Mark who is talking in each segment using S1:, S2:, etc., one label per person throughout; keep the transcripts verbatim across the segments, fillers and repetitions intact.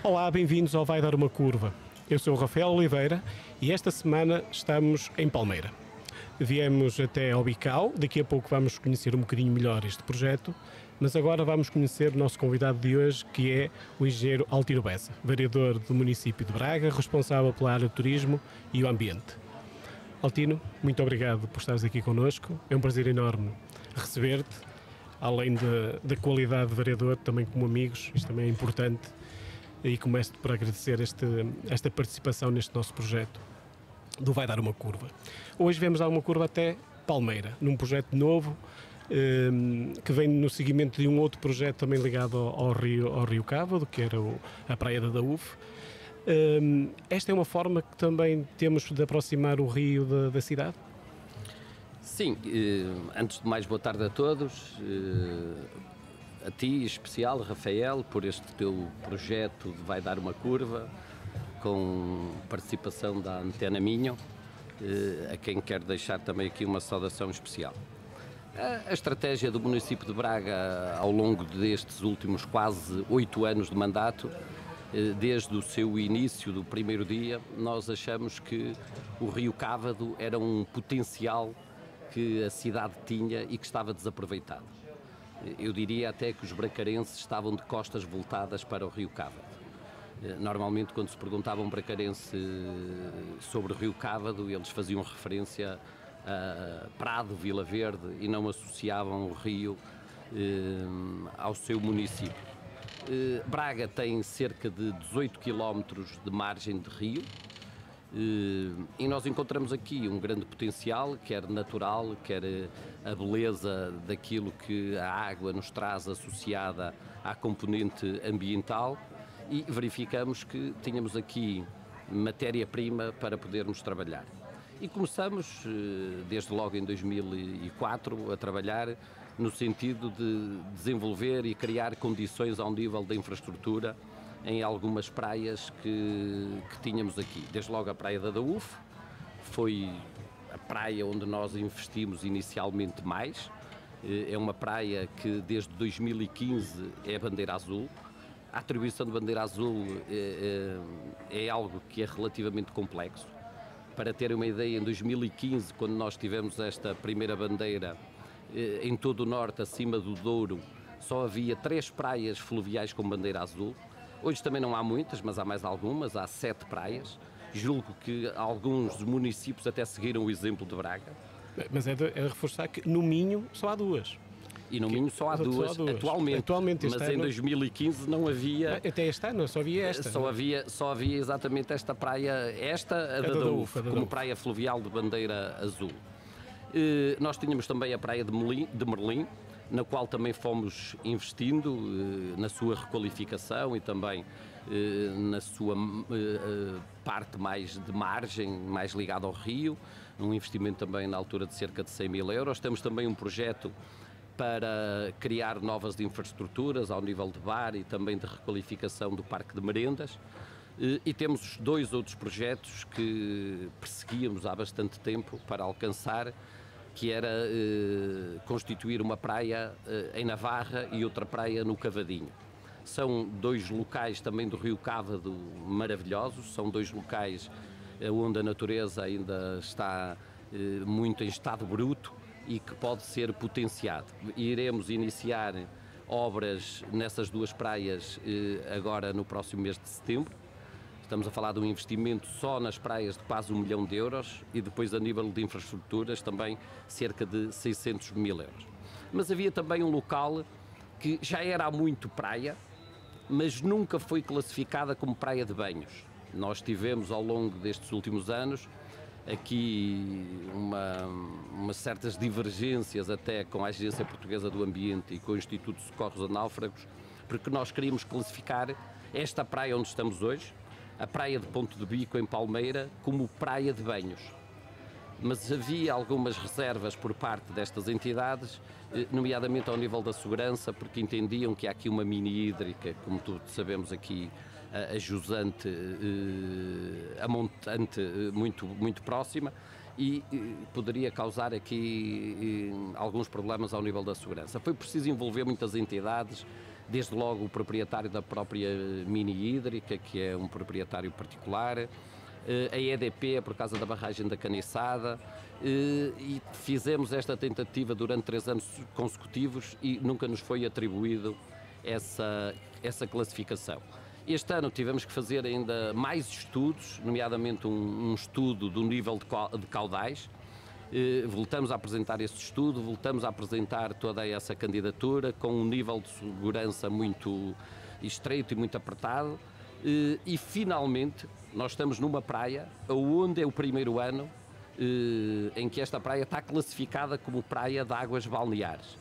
S1: Olá, bem-vindos ao Vai Dar Uma Curva. Eu sou o Rafael Oliveira e esta semana estamos em Palmeira. Viemos até ao Bicau, daqui a pouco vamos conhecer um bocadinho melhor este projeto, mas agora vamos conhecer o nosso convidado de hoje, que é o engenheiro Altino Bessa, vereador do município de Braga, responsável pela área do turismo e o ambiente. Altino, muito obrigado por estares aqui connosco, é um prazer enorme receber-te, além da qualidade de vereador, também como amigos, isto também é importante, e começo por agradecer este, esta participação neste nosso projeto do Vai Dar Uma Curva. Hoje vamos dar uma curva até Palmeira, num projeto novo, um, que vem no seguimento de um outro projeto também ligado ao, ao, Rio, ao Rio Cávado, que era o, a Praia da Daúfe. Um, esta é uma forma que também temos de aproximar o rio da, da cidade?
S2: Sim, eh, antes de mais, boa tarde a todos, eh, a ti em especial, Rafael, por este teu projeto de Vai Dar Uma Curva, com participação da Antena Minho, eh, a quem quero deixar também aqui uma saudação especial. A, a estratégia do município de Braga ao longo destes últimos quase oito anos de mandato, eh, desde o seu início do primeiro dia, nós achamos que o Rio Cávado era um potencial que a cidade tinha e que estava desaproveitado. Eu diria até que os bracarenses estavam de costas voltadas para o Rio Cávado. Normalmente, quando se perguntava a um bracarense sobre o Rio Cávado, eles faziam referência a Prado, Vila Verde, e não associavam o rio eh, ao seu município. Eh, Braga tem cerca de dezoito quilómetros de margem de rio, e nós encontramos aqui um grande potencial, quer natural, quer a beleza daquilo que a água nos traz associada à componente ambiental, e verificamos que tínhamos aqui matéria-prima para podermos trabalhar. E começamos, desde logo em dois mil e quatro, a trabalhar no sentido de desenvolver e criar condições ao nível da infraestrutura em algumas praias que, que tínhamos aqui. Desde logo a Praia da Daúfe, foi a praia onde nós investimos inicialmente mais. É uma praia que desde dois mil e quinze é bandeira azul. A atribuição de bandeira azul é, é, é algo que é relativamente complexo. Para terem uma ideia, em dois mil e quinze, quando nós tivemos esta primeira bandeira, em todo o norte, acima do Douro, só havia três praias fluviais com bandeira azul. Hoje também não há muitas, mas há mais algumas, há sete praias. Julgo que alguns municípios até seguiram o exemplo de Braga.
S1: Mas é de, é de reforçar que no Minho só há duas.
S2: E no Minho só há duas, só há duas. Atualmente, Atualmente mas ano, em dois mil e quinze não havia...
S1: Até este ano só havia esta.
S2: Só havia, só havia exatamente esta praia, esta, a, a da Daúfe, como praia fluvial de bandeira azul. E nós tínhamos também a praia de Merlim, de Merlim, na qual também fomos investindo eh, na sua requalificação e também eh, na sua eh, parte mais de margem, mais ligada ao rio, um investimento também na altura de cerca de cem mil euros. Temos também um projeto para criar novas infraestruturas ao nível de bar e também de requalificação do Parque de Merendas. Eh, e temos dois outros projetos que perseguíamos há bastante tempo para alcançar, que era eh, constituir uma praia eh, em Navarra e outra praia no Cavadinho. São dois locais também do Rio Cávado maravilhosos, são dois locais eh, onde a natureza ainda está eh, muito em estado bruto e que pode ser potenciado. Iremos iniciar obras nessas duas praias eh, agora no próximo mês de setembro. Estamos a falar de um investimento só nas praias de quase um milhão de euros e depois a nível de infraestruturas também cerca de seiscentos mil euros. Mas havia também um local que já era há muito praia, mas nunca foi classificada como praia de banhos. Nós tivemos ao longo destes últimos anos aqui uma, umas certas divergências até com a Agência Portuguesa do Ambiente e com o Instituto de Socorros a Náufragos, porque nós queríamos classificar esta praia onde estamos hoje, a praia de Ponto de Bico, em Palmeira, como praia de banhos. Mas havia algumas reservas por parte destas entidades, nomeadamente ao nível da segurança, porque entendiam que há aqui uma mini hídrica, como todos sabemos aqui, a jusante, a montante muito, muito próxima, e poderia causar aqui alguns problemas ao nível da segurança. Foi preciso envolver muitas entidades, desde logo o proprietário da própria mini hídrica, que é um proprietário particular, a E D P por causa da barragem da Caniçada, e fizemos esta tentativa durante três anos consecutivos e nunca nos foi atribuído essa, essa classificação. Este ano tivemos que fazer ainda mais estudos, nomeadamente um, um estudo do nível de caudais. Eh, voltamos a apresentar esse estudo, voltamos a apresentar toda essa candidatura com um nível de segurança muito estreito e muito apertado. Eh, e finalmente nós estamos numa praia onde é o primeiro ano eh, em que esta praia está classificada como praia de águas balneares.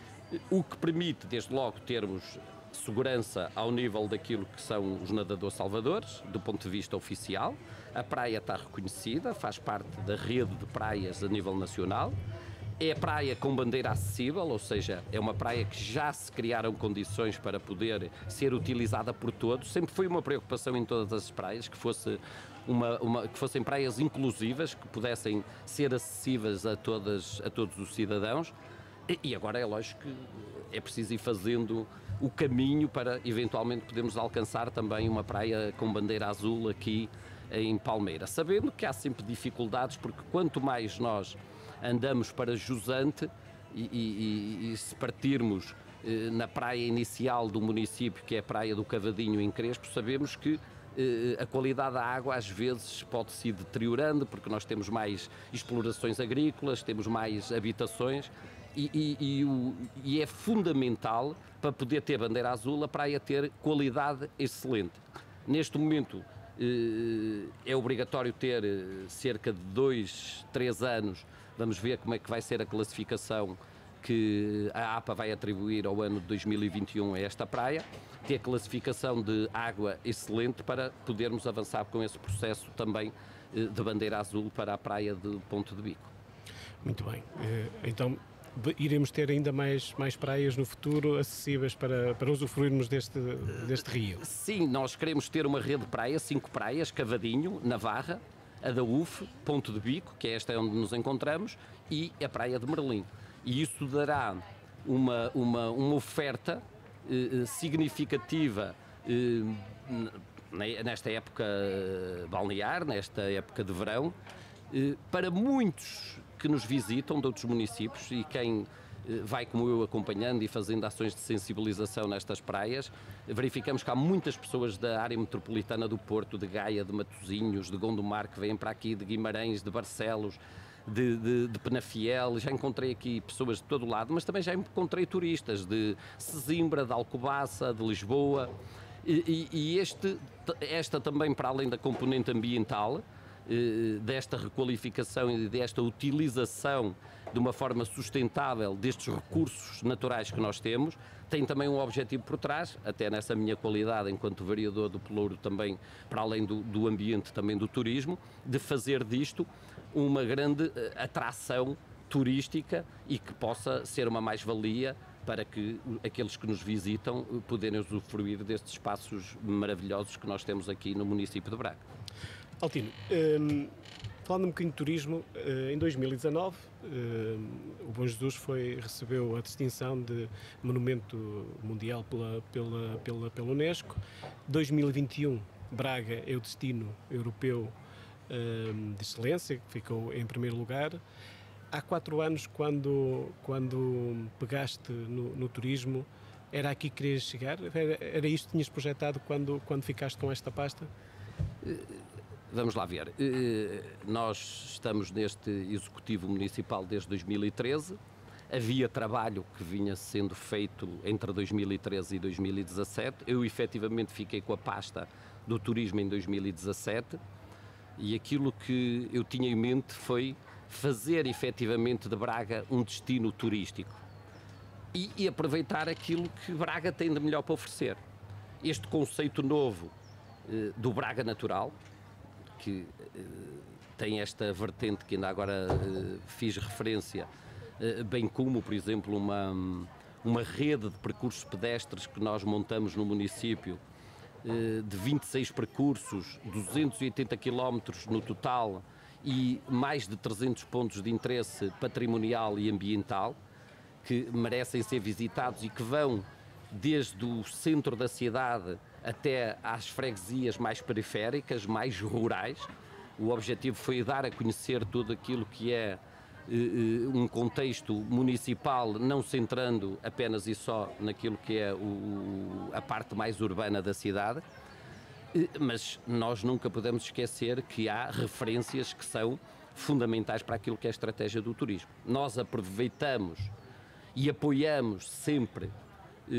S2: O que permite, desde logo, termos segurança ao nível daquilo que são os nadadores salvadores, do ponto de vista oficial. A praia está reconhecida, faz parte da rede de praias a nível nacional. É praia com bandeira acessível, ou seja, é uma praia que já se criaram condições para poder ser utilizada por todos. Sempre foi uma preocupação em todas as praias, que, fosse uma, uma, que fossem praias inclusivas, que pudessem ser acessíveis a, todas, a todos os cidadãos. E agora é lógico que é preciso ir fazendo o caminho para eventualmente podermos alcançar também uma praia com bandeira azul aqui em Palmeira. Sabendo que há sempre dificuldades, porque quanto mais nós andamos para Jusante e, e, e se partirmos eh, na praia inicial do município, que é a Praia do Cavadinho em Crespo, sabemos que eh, a qualidade da água às vezes pode se ir deteriorando, porque nós temos mais explorações agrícolas, temos mais habitações. E, e, e, o, e é fundamental, para poder ter bandeira azul, a praia ter qualidade excelente. Neste momento eh, é obrigatório ter cerca de dois, três anos, vamos ver como é que vai ser a classificação que a APA vai atribuir ao ano de dois mil e vinte e um a esta praia, ter classificação de água excelente para podermos avançar com esse processo também eh, de bandeira azul para a praia de Ponte de Bico.
S1: Muito bem, então iremos ter ainda mais, mais praias no futuro acessíveis para, para usufruirmos deste, deste rio?
S2: Sim, nós queremos ter uma rede de praias, cinco praias, Cavadinho, Navarra, a da U F, Ponte de Bico, que é esta onde nos encontramos, e a praia de Merlim. E isso dará uma, uma, uma oferta eh, significativa eh, nesta época balnear, nesta época de verão, eh, para muitos que nos visitam de outros municípios e quem vai como eu acompanhando e fazendo ações de sensibilização nestas praias, verificamos que há muitas pessoas da área metropolitana do Porto, de Gaia, de Matosinhos, de Gondomar, que vêm para aqui, de Guimarães, de Barcelos, de, de, de Penafiel. Já encontrei aqui pessoas de todo lado, mas também já encontrei turistas de Sesimbra, de Alcobaça, de Lisboa. E, e este, esta também, para além da componente ambiental, desta requalificação e desta utilização de uma forma sustentável destes recursos naturais que nós temos, tem também um objetivo por trás, até nessa minha qualidade enquanto vereador do Pelouro também, para além do, do ambiente, também do turismo, de fazer disto uma grande atração turística e que possa ser uma mais-valia para que aqueles que nos visitam poderem usufruir destes espaços maravilhosos que nós temos aqui no município de Braga.
S1: Altino, um, falando um bocadinho de turismo, uh, em dois mil e dezanove uh, o Bom Jesus foi, recebeu a distinção de Monumento Mundial pela, pela, pela, pela Unesco. dois mil e vinte e um, Braga é o destino europeu uh, de excelência, que ficou em primeiro lugar. Há quatro anos, quando, quando pegaste no, no turismo, era aqui que querias chegar? Era, era isto que tinhas projetado quando, quando ficaste com esta pasta?
S2: Vamos lá ver. Nós estamos neste Executivo Municipal desde dois mil e treze. Havia trabalho que vinha sendo feito entre dois mil e treze e dois mil e dezassete. Eu, efetivamente, fiquei com a pasta do turismo em dois mil e dezassete e aquilo que eu tinha em mente foi fazer, efetivamente, de Braga um destino turístico e, e aproveitar aquilo que Braga tem de melhor para oferecer. Este conceito novo eh, do Braga Natural, que eh, tem esta vertente que ainda agora eh, fiz referência, eh, bem como, por exemplo, uma, uma rede de percursos pedestres que nós montamos no município, eh, de vinte e seis percursos, duzentos e oitenta quilómetros no total e mais de trezentos pontos de interesse patrimonial e ambiental, que merecem ser visitados e que vão desde o centro da cidade até às freguesias mais periféricas, mais rurais. O objetivo foi dar a conhecer tudo aquilo que é um contexto municipal, não centrando apenas e só naquilo que é o, a parte mais urbana da cidade, mas nós nunca podemos esquecer que há referências que são fundamentais para aquilo que é a estratégia do turismo. Nós aproveitamos e apoiamos sempre eh,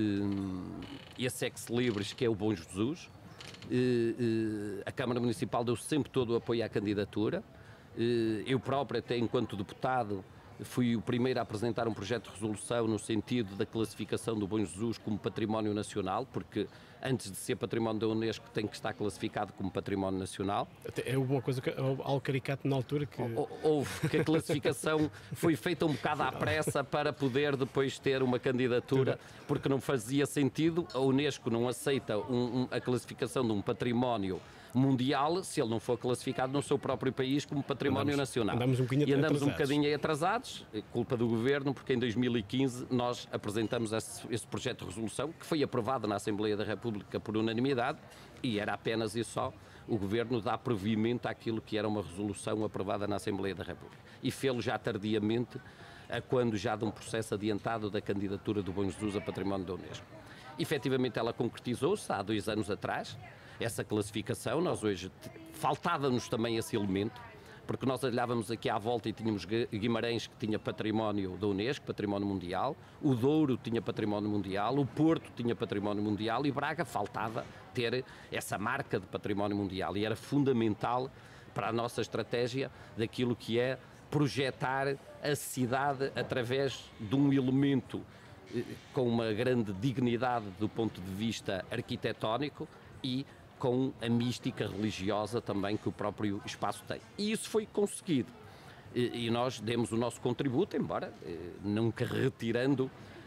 S2: eh, esse ex-libris que é o Bom Jesus. Eh, eh, a Câmara Municipal deu sempre todo o apoio à candidatura. Eh, eu próprio, até enquanto deputado, fui o primeiro a apresentar um projeto de resolução no sentido da classificação do Bom Jesus como património nacional, porque antes de ser património da Unesco tem que estar classificado como património nacional.
S1: É uma coisa, que, algo caricato na altura que...
S2: Houve que a classificação foi feita um bocado à pressa para poder depois ter uma candidatura, porque não fazia sentido, a Unesco não aceita um, um, a classificação de um património mundial se ele não for classificado no seu próprio país como património
S1: andamos,
S2: nacional.
S1: Andamos um
S2: e andamos
S1: atrasados.
S2: um bocadinho atrasados, culpa do Governo, porque em dois mil e quinze nós apresentamos esse, esse projeto de resolução que foi aprovado na Assembleia da República por unanimidade e era apenas e só o Governo dar provimento àquilo que era uma resolução aprovada na Assembleia da República. E fê-lo já tardiamente, a quando já de um processo adiantado da candidatura do Bom Jesus a património da Unesco. Efetivamente ela concretizou-se há dois anos atrás, essa classificação. Nós hoje, faltava-nos também esse elemento, porque nós olhávamos aqui à volta e tínhamos Guimarães, que tinha património da Unesco, património mundial, o Douro tinha património mundial, o Porto tinha património mundial e Braga faltava ter essa marca de património mundial e era fundamental para a nossa estratégia daquilo que é projetar a cidade através de um elemento com uma grande dignidade do ponto de vista arquitetónico e com a mística religiosa também que o próprio espaço tem. E isso foi conseguido. E, e nós demos o nosso contributo, embora eh, nunca retirando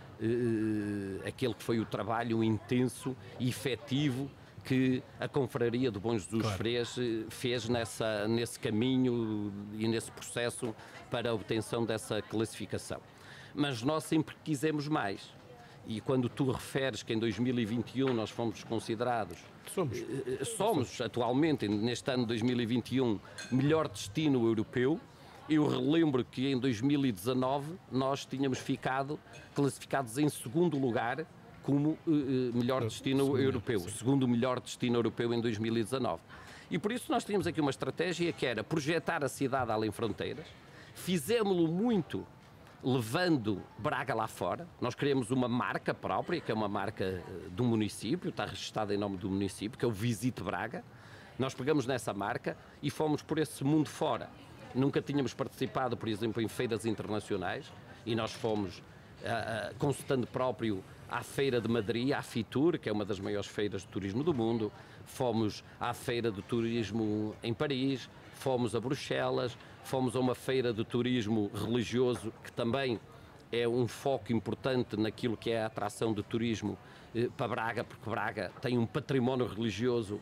S2: eh, aquele que foi o trabalho intenso e efetivo que a Confraria do Bom Jesus claro. fez, fez nessa, nesse caminho e nesse processo para a obtenção dessa classificação. Mas nós sempre quisemos mais. E quando tu referes que em dois mil e vinte e um nós fomos considerados...
S1: Somos.
S2: Somos, somos atualmente, neste ano de dois mil e vinte e um, melhor destino europeu. Eu relembro que em dois mil e dezanove nós tínhamos ficado classificados em segundo lugar como uh, melhor destino segundo, europeu. Sim. Segundo melhor destino europeu em dois mil e dezanove. E por isso nós tínhamos aqui uma estratégia que era projetar a cidade além fronteiras. Fizemos-lo muito levando Braga lá fora. Nós queremos uma marca própria, que é uma marca do município, está registrada em nome do município, que é o Visite Braga. Nós pegamos nessa marca e fomos por esse mundo fora. Nunca tínhamos participado, por exemplo, em feiras internacionais e nós fomos, uh, uh, com stand próprio, à Feira de Madrid, à Fitur, que é uma das maiores feiras de turismo do mundo. Fomos à Feira de Turismo em Paris, fomos a Bruxelas, fomos a uma feira de turismo religioso, que também é um foco importante naquilo que é a atração de turismo eh, para Braga, porque Braga tem um património religioso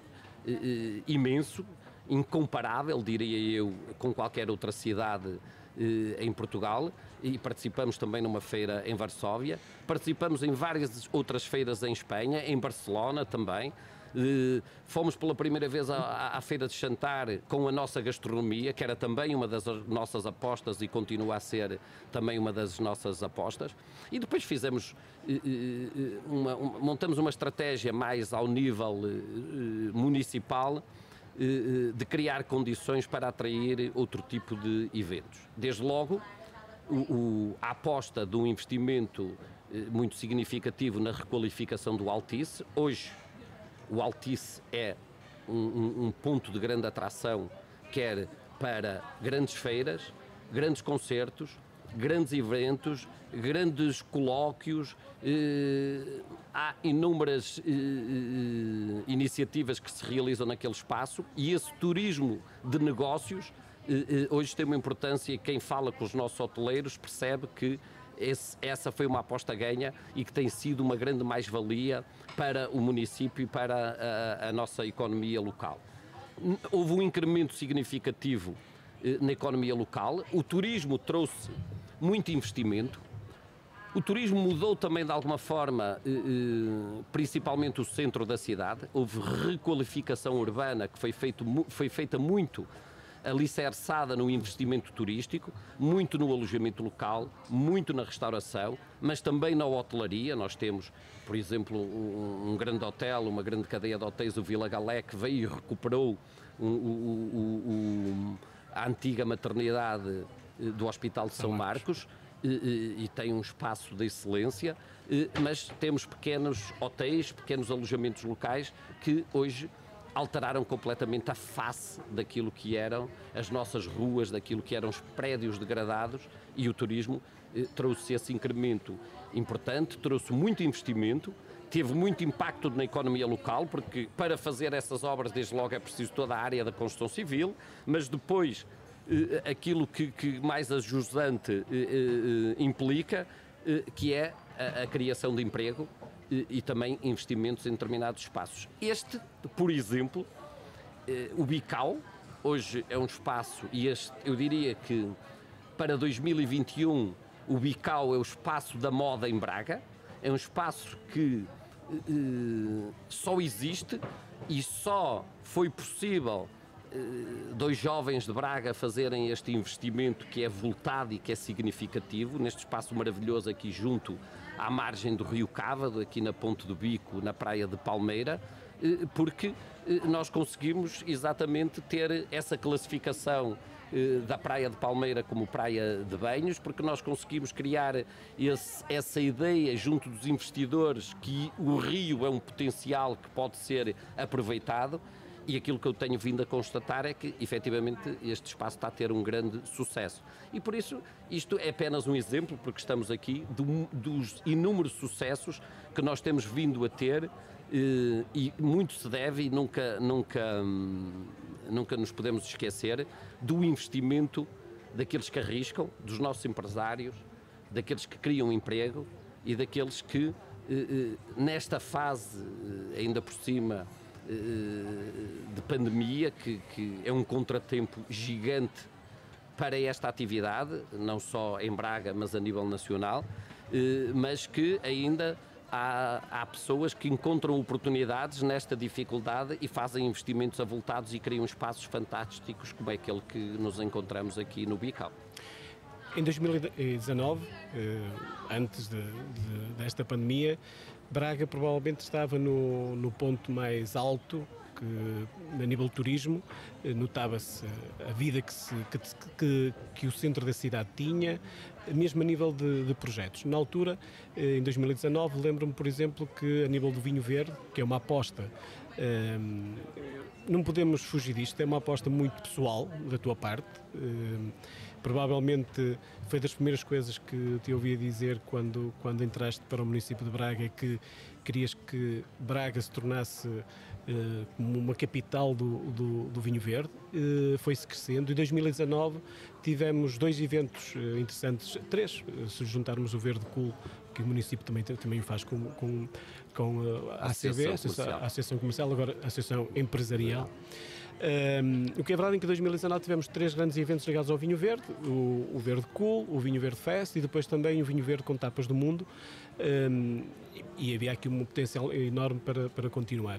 S2: eh, imenso, incomparável, diria eu, com qualquer outra cidade eh, em Portugal, e participamos também numa feira em Varsóvia, participamos em várias outras feiras em Espanha, em Barcelona também. Uh, fomos pela primeira vez à, à Feira de Chantar com a nossa gastronomia, que era também uma das nossas apostas e continua a ser também uma das nossas apostas. E depois fizemos, uh, uh, uma, uma, montamos uma estratégia mais ao nível uh, municipal uh, de criar condições para atrair outro tipo de eventos. Desde logo, o, o, a aposta de um investimento uh, muito significativo na requalificação do Altice. Hoje, o Altice é um, um, um ponto de grande atração, quer para grandes feiras, grandes concertos, grandes eventos, grandes colóquios. Eh, há inúmeras eh, eh, iniciativas que se realizam naquele espaço e esse turismo de negócios eh, eh, hoje tem uma importância e quem fala com os nossos hoteleiros percebe que Esse, essa foi uma aposta ganha e que tem sido uma grande mais-valia para o município e para a, a nossa economia local. Houve um incremento significativo eh, na economia local, o turismo trouxe muito investimento, O turismo mudou também de alguma forma, principalmente o centro da cidade. Houve requalificação urbana que foi, feito, foi feita muito alicerçada no investimento turístico, muito no alojamento local, muito na restauração, mas também na hotelaria. Nós temos, por exemplo, um, um grande hotel, uma grande cadeia de hotéis, o Vila Galé, que veio e recuperou o, o, o, o, a antiga maternidade do Hospital de São Marcos. E, e, e tem um espaço de excelência, e, mas temos pequenos hotéis, pequenos alojamentos locais que hoje alteraram completamente a face daquilo que eram as nossas ruas, daquilo que eram os prédios degradados, e o turismo eh, trouxe esse incremento importante, trouxe muito investimento, teve muito impacto na economia local, porque para fazer essas obras, desde logo, é preciso toda a área da construção civil, mas depois eh, aquilo que, que mais ajusante eh, eh, implica, eh, que é a, a criação de emprego e também investimentos em determinados espaços. Este, por exemplo, o Bicau, hoje é um espaço, e este, eu diria que para dois mil e vinte e um o Bicau é o espaço da moda em Braga, é um espaço que eh, só existe e só foi possível eh, dois jovens de Braga fazerem este investimento que é voltado e que é significativo, neste espaço maravilhoso aqui junto à margem do Rio Cávado, aqui na Ponte do Bico, na praia de Palmeira, porque nós conseguimos exatamente ter essa classificação da praia de Palmeira como praia de banhos, porque nós conseguimos criar esse, essa ideia junto dos investidores que o rio é um potencial que pode ser aproveitado. E aquilo que eu tenho vindo a constatar é que, efetivamente, este espaço está a ter um grande sucesso. E, por isso, isto é apenas um exemplo, porque estamos aqui, do, dos inúmeros sucessos que nós temos vindo a ter, eh, e muito se deve, e nunca, nunca, nunca nos podemos esquecer, do investimento daqueles que arriscam, dos nossos empresários, daqueles que criam emprego e daqueles que, eh, eh, nesta fase, eh, ainda por cima, de pandemia, que, que é um contratempo gigante para esta atividade, não só em Braga, mas a nível nacional, mas que ainda há, há pessoas que encontram oportunidades nesta dificuldade e fazem investimentos avultados e criam espaços fantásticos como é aquele que nos encontramos aqui no Bicau.
S1: Em dois mil e dezanove, antes de, de, desta pandemia, Braga provavelmente estava no, no ponto mais alto que, a nível de turismo. Notava-se a vida que, se, que, que, que o centro da cidade tinha, mesmo a nível de, de projetos. Na altura, em dois mil e dezanove, lembro-me, por exemplo, que a nível do vinho verde, que é uma aposta, hum, não podemos fugir disto, é uma aposta muito pessoal da tua parte. Hum, Provavelmente foi das primeiras coisas que te ouvi dizer quando, quando entraste para o município de Braga, que querias que Braga se tornasse uh, como uma capital do, do, do vinho verde. Uh, foi-se crescendo. Em dois mil e dezanove tivemos dois eventos uh, interessantes, três, uh, se juntarmos o Verde Cool, que o município também, também o faz com, com, com uh, a A C B, a Associação, a Associação Comercial, agora a Associação Empresarial. Um, o que é verdade é que em dois mil e dezanove tivemos três grandes eventos ligados ao vinho verde, o, o Verde Cool, o Vinho Verde Fest e depois também o Vinho Verde com Tapas do Mundo, um, e, e havia aqui um potencial enorme para, para continuar.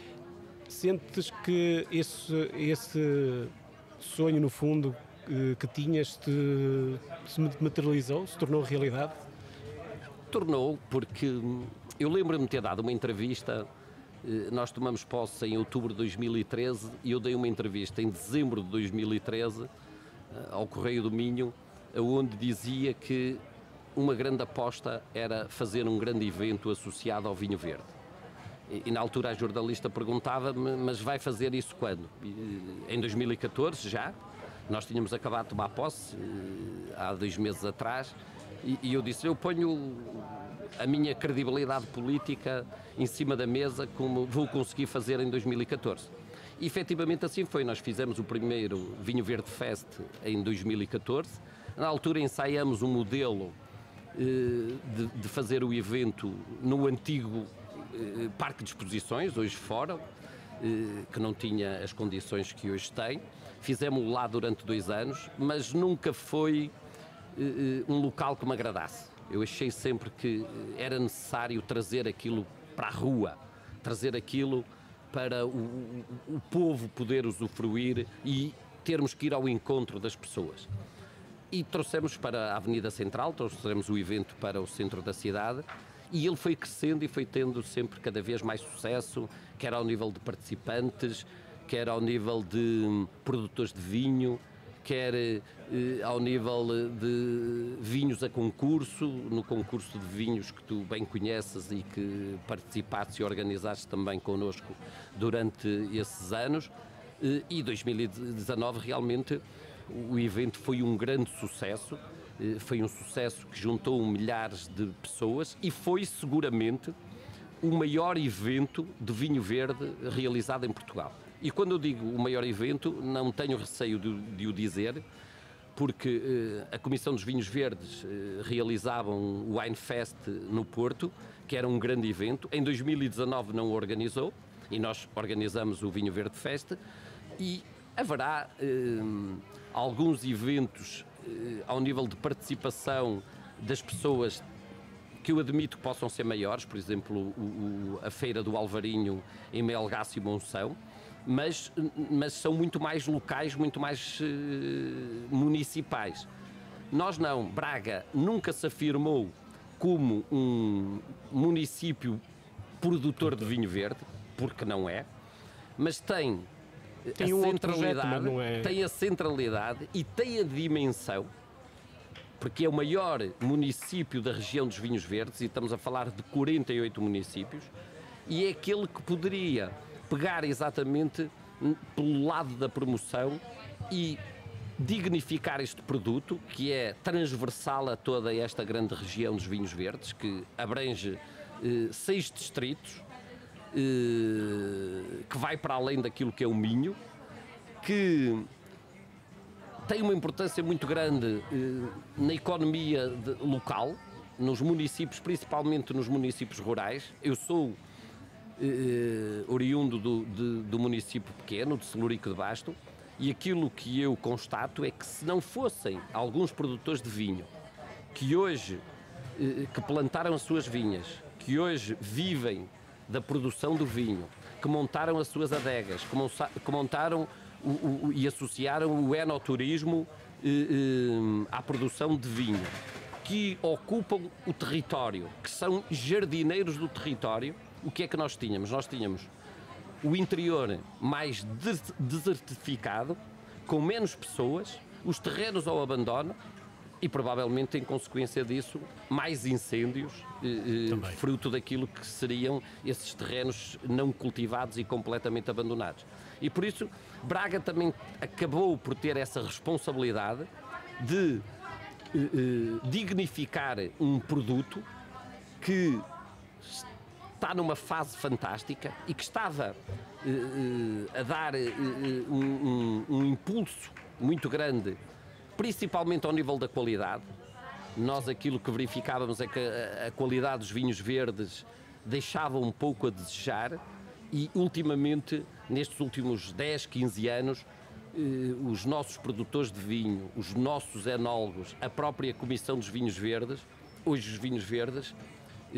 S1: Sentes que esse, esse sonho, no fundo, que, que tinhas, te, se materializou, se tornou realidade?
S2: Tornou, porque eu lembro-me de ter dado uma entrevista. Nós tomamos posse em outubro de dois mil e treze e eu dei uma entrevista em dezembro de dois mil e treze ao Correio do Minho, onde dizia que uma grande aposta era fazer um grande evento associado ao vinho verde. E, e na altura a jornalista perguntava-me, mas vai fazer isso quando? Em dois mil e catorze já, nós tínhamos acabado de tomar posse, há dois meses atrás, e, e eu disse, eu ponho a minha credibilidade política em cima da mesa como vou conseguir fazer em dois mil e catorze. E efetivamente assim foi, nós fizemos o primeiro Vinho Verde Fest em dois mil e catorze, na altura ensaiamos um modelo eh, de, de fazer o evento no antigo eh, Parque de Exposições, hoje Fórum, eh, que não tinha as condições que hoje tem, fizemos-lo lá durante dois anos, mas nunca foi eh, um local que me agradasse. Eu achei sempre que era necessário trazer aquilo para a rua, trazer aquilo para o, o, o povo poder usufruir e termos que ir ao encontro das pessoas. E trouxemos para a Avenida Central, trouxemos o evento para o centro da cidade e ele foi crescendo e foi tendo sempre cada vez mais sucesso, quer ao nível de participantes, quer ao nível de produtores de vinho, quer eh, ao nível de vinhos a concurso, no concurso de vinhos que tu bem conheces e que participaste e organizaste também connosco durante esses anos. Eh, e dois mil e dezanove realmente o evento foi um grande sucesso, eh, foi um sucesso que juntou milhares de pessoas e foi seguramente o maior evento de vinho verde realizado em Portugal. E quando eu digo o maior evento, não tenho receio de, de o dizer, porque eh, a Comissão dos Vinhos Verdes eh, realizavam o Wine Fest no Porto, que era um grande evento. Em dois mil e dezanove não o organizou, e nós organizamos o Vinho Verde Fest, e haverá eh, alguns eventos eh, ao nível de participação das pessoas que eu admito que possam ser maiores, por exemplo, o, o, a Feira do Alvarinho em Melgaço e Monção, Mas, mas são muito mais locais, muito mais uh, municipais. Nós não. Braga nunca se afirmou como um município produtor de vinho verde, porque não é, mas tem,
S1: tem
S2: a
S1: um
S2: centralidade,
S1: projeto, mas não é...
S2: tem a centralidade e tem a dimensão, porque é o maior município da região dos vinhos verdes, e estamos a falar de quarenta e oito municípios, e é aquele que poderia pegar exatamente pelo lado da promoção e dignificar este produto, que é transversal a toda esta grande região dos vinhos verdes, que abrange eh, seis distritos, eh, que vai para além daquilo que é o Minho, que tem uma importância muito grande eh, na economia de, local, nos municípios, principalmente nos municípios rurais. Eu sou Uh, oriundo do, de, do município pequeno, de Celurico de Basto, e aquilo que eu constato é que se não fossem alguns produtores de vinho que hoje, uh, que plantaram as suas vinhas, que hoje vivem da produção do vinho, que montaram as suas adegas, que, monta, que montaram o, o, e associaram o enoturismo uh, uh, à produção de vinho, que ocupam o território, que são jardineiros do território, o que é que nós tínhamos? Nós tínhamos o interior mais des- desertificado, com menos pessoas, os terrenos ao abandono e provavelmente em consequência disso mais incêndios, eh, fruto daquilo que seriam esses terrenos não cultivados e completamente abandonados. E por isso Braga também acabou por ter essa responsabilidade de eh, eh, dignificar um produto que está numa fase fantástica e que estava uh, uh, a dar uh, um, um, um impulso muito grande, principalmente ao nível da qualidade. Nós aquilo que verificávamos é que a, a qualidade dos vinhos verdes deixava um pouco a desejar e ultimamente, nestes últimos dez, quinze anos, uh, os nossos produtores de vinho, os nossos enólogos, a própria Comissão dos Vinhos Verdes, hoje os vinhos verdes, uh,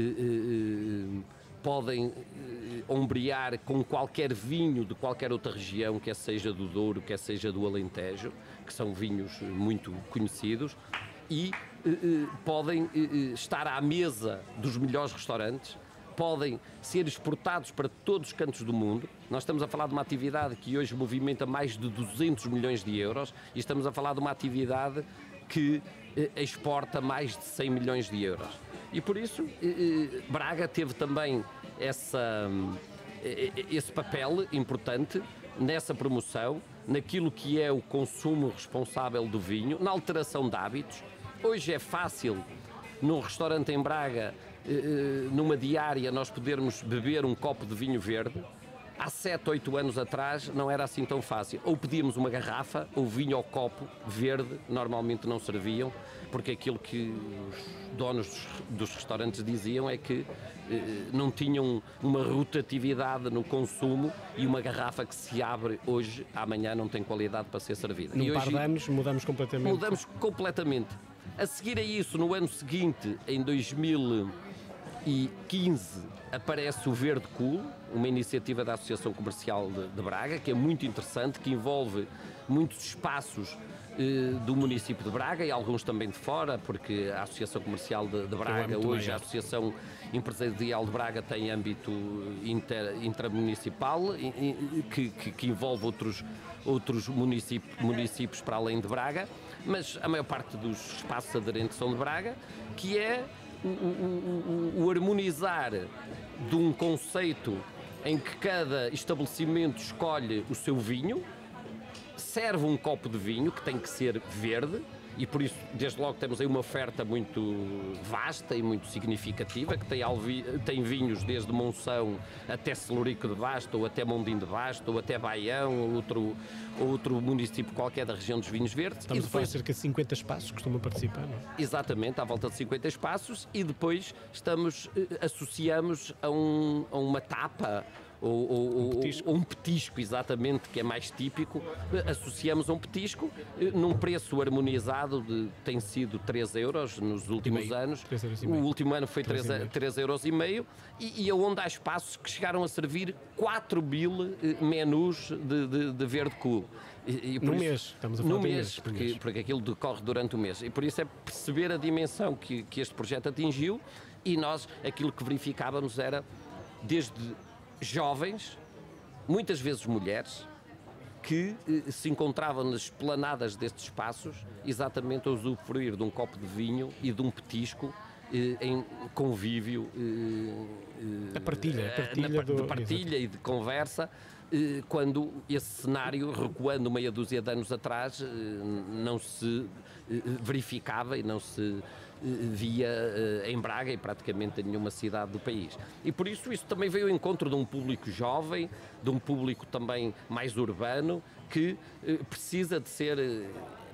S2: uh, podem eh, ombrear com qualquer vinho de qualquer outra região, quer seja do Douro, quer seja do Alentejo, que são vinhos muito conhecidos, e eh, eh, podem eh, estar à mesa dos melhores restaurantes, podem ser exportados para todos os cantos do mundo. Nós estamos a falar de uma atividade que hoje movimenta mais de duzentos milhões de euros e estamos a falar de uma atividade que eh, exporta mais de cem milhões de euros. E por isso, eh, Braga teve também essa, eh, esse papel importante nessa promoção, naquilo que é o consumo responsável do vinho, na alteração de hábitos. Hoje é fácil, num restaurante em Braga, eh, numa diária, nós podermos beber um copo de vinho verde. Há sete, oito anos atrás não era assim tão fácil. Ou pedíamos uma garrafa, ou vinho ao copo verde, normalmente não serviam, porque aquilo que os donos dos restaurantes diziam é que eh, não tinham uma rotatividade no consumo e uma garrafa que se abre hoje, amanhã não tem qualidade para ser servida.
S1: Num
S2: e
S1: par
S2: hoje,
S1: de anos mudamos completamente.
S2: Mudamos completamente. A seguir a isso, no ano seguinte, em dois mil e quinze, aparece o Verde Cool, uma iniciativa da Associação Comercial de, de Braga, que é muito interessante, que envolve muitos espaços eh, do município de Braga e alguns também de fora, porque a Associação Comercial de, de Braga, hoje a Associação Empresarial de Braga tem âmbito inter, intramunicipal, e, e, que, que, que envolve outros, outros municípios, municípios para além de Braga, mas a maior parte dos espaços aderentes são de Braga, que é o, o, o, o harmonizar de um conceito em que cada estabelecimento escolhe o seu vinho, serve um copo de vinho que tem que ser verde, e por isso, desde logo, temos aí uma oferta muito vasta e muito significativa, que tem, alvi... tem vinhos desde Monção até Celurico de Basto, ou até Mondim de Basto, ou até Baião, ou outro, outro município qualquer da região dos vinhos verdes.
S1: Estamos
S2: e depois...
S1: a falar de cerca de cinquenta espaços que costumam participar, não é?
S2: Exatamente, à volta de cinquenta espaços, e depois estamos, associamos a, um, a uma tapa, Ou, ou, um petisco. ou um petisco, exatamente, que é mais típico, associamos a um petisco num preço harmonizado de, tem sido três euros nos últimos anos. O último ano foi três euros e meio, e, e onde há espaços que chegaram a servir quatro mil menus de, de, de Verde Cool.
S1: E, e no isso, mês, estamos a falar
S2: no
S1: mês,
S2: mês, porque, mês. porque aquilo decorre durante o mês. E por isso é perceber a dimensão que, que este projeto atingiu, e nós, aquilo que verificávamos era, desde jovens, muitas vezes mulheres, que eh, se encontravam nas esplanadas destes espaços, exatamente a usufruir de um copo de vinho e de um petisco eh, em convívio, eh,
S1: a partilha, a partilha,
S2: na,
S1: do...
S2: de partilha e de conversa, eh, quando esse cenário, recuando meia dúzia de anos atrás, eh, não se eh, verificava e não se via uh, em Braga e praticamente em nenhuma cidade do país. E por isso isso também veio ao encontro de um público jovem, de um público também mais urbano, que uh, precisa de ser uh,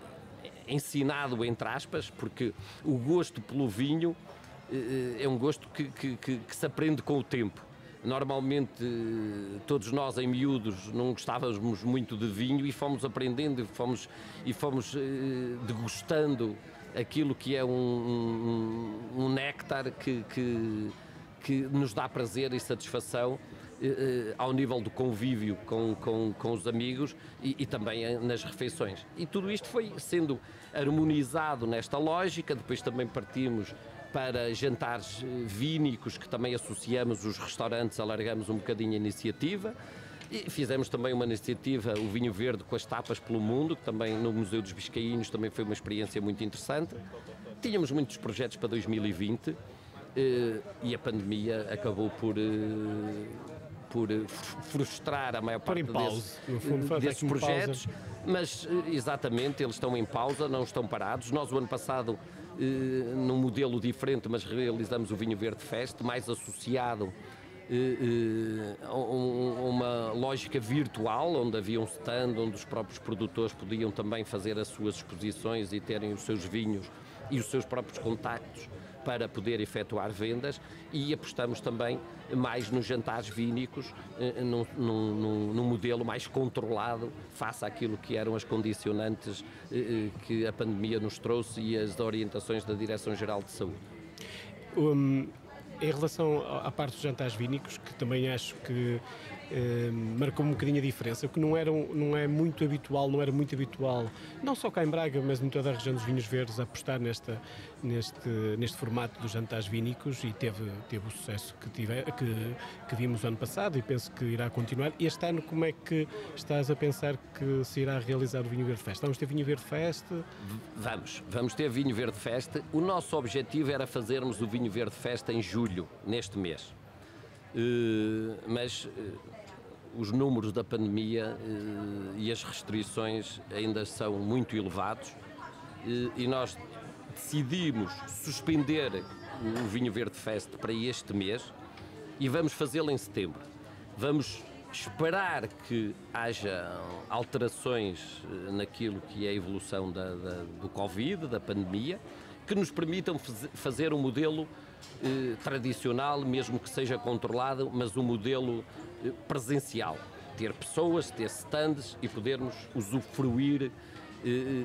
S2: ensinado, entre aspas, porque o gosto pelo vinho uh, é um gosto que, que, que, que se aprende com o tempo. Normalmente, todos nós em miúdos não gostávamos muito de vinho, e fomos aprendendo e fomos, e fomos uh, degustando aquilo que é um, um, um néctar que, que, que nos dá prazer e satisfação eh, ao nível do convívio com, com, com os amigos e, e também nas refeições. E tudo isto foi sendo harmonizado nesta lógica. Depois também partimos para jantares vínicos, que também associamos os restaurantes, alargamos um bocadinho a iniciativa. E fizemos também uma iniciativa, o vinho verde com as tapas pelo mundo, que também no Museu dos Biscainhos também foi uma experiência muito interessante. Tínhamos muitos projetos para dois mil e vinte eh, e a pandemia acabou por, eh, por frustrar a maior parte
S1: desse, no
S2: fundo, desses projetos, mas exatamente, eles estão em pausa, não estão parados. Nós o ano passado, eh, num modelo diferente, mas realizamos o Vinho Verde Fest, mais associado uma lógica virtual, onde havia um stand, onde os próprios produtores podiam também fazer as suas exposições e terem os seus vinhos e os seus próprios contactos para poder efetuar vendas, e apostamos também mais nos jantares vínicos, num, num, num modelo mais controlado face àquilo que eram as condicionantes que a pandemia nos trouxe e as orientações da Direção-Geral de Saúde.
S1: Um... Em relação à parte dos jantares vínicos, que também acho que eh, marcou um bocadinho a diferença, que não, era, não é muito habitual, não era muito habitual, não só cá em Braga, mas em toda a região dos vinhos verdes, apostar nesta, neste, neste formato dos jantares vínicos, e teve, teve o sucesso que, tive, que, que vimos ano passado, e penso que irá continuar. Este ano, como é que estás a pensar que se irá realizar o Vinho Verde Fest? Vamos ter Vinho Verde Fest?
S2: Vamos, vamos ter Vinho Verde Fest. O nosso objetivo era fazermos o Vinho Verde Fest em julho, neste mês. Uh, mas uh, os números da pandemia uh, e as restrições ainda são muito elevados, uh, e nós decidimos suspender o Vinho Verde Fest para este mês, e vamos fazê-lo em setembro. Vamos esperar que haja alterações uh, naquilo que é a evolução da, da, do Covid, da pandemia, que nos permitam fazer um modelo eh, tradicional, mesmo que seja controlado, mas um modelo eh, presencial. Ter pessoas, ter stands e podermos usufruir eh,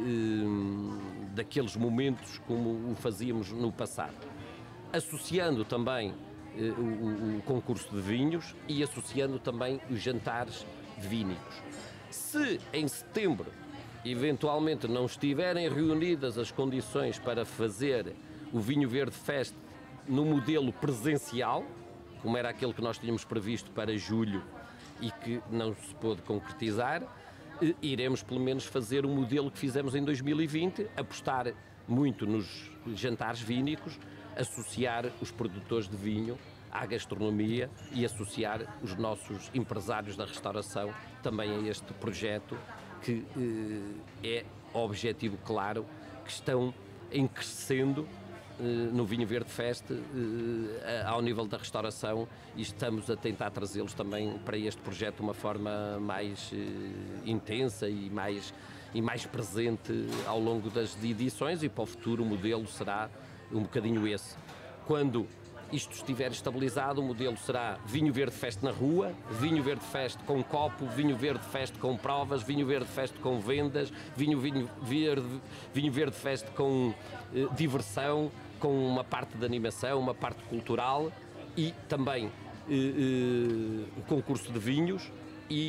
S2: eh, daqueles momentos como o fazíamos no passado. Associando também eh, o, o concurso de vinhos e associando também os jantares vínicos. Se em setembro, eventualmente, não estiverem reunidas as condições para fazer o Vinho Verde Fest no modelo presencial, como era aquele que nós tínhamos previsto para julho e que não se pôde concretizar, iremos pelo menos fazer o modelo que fizemos em dois mil e vinte, apostar muito nos jantares vínicos, associar os produtores de vinho à gastronomia e associar os nossos empresários da restauração também a este projeto que eh, é objetivo claro que estão em crescendo eh, no Vinho Verde Fest eh, ao nível da restauração e estamos a tentar trazê-los também para este projeto de uma forma mais eh, intensa e mais, e mais presente ao longo das edições e para o futuro o modelo será um bocadinho esse. Quando isto estiver estabilizado, o modelo será Vinho Verde Fest na rua, Vinho Verde Fest com copo, Vinho Verde Fest com provas, Vinho Verde Fest com vendas, Vinho, vinho verde, vinho Verde Fest com eh, diversão, com uma parte de animação, uma parte cultural e também eh, eh, o concurso de vinhos e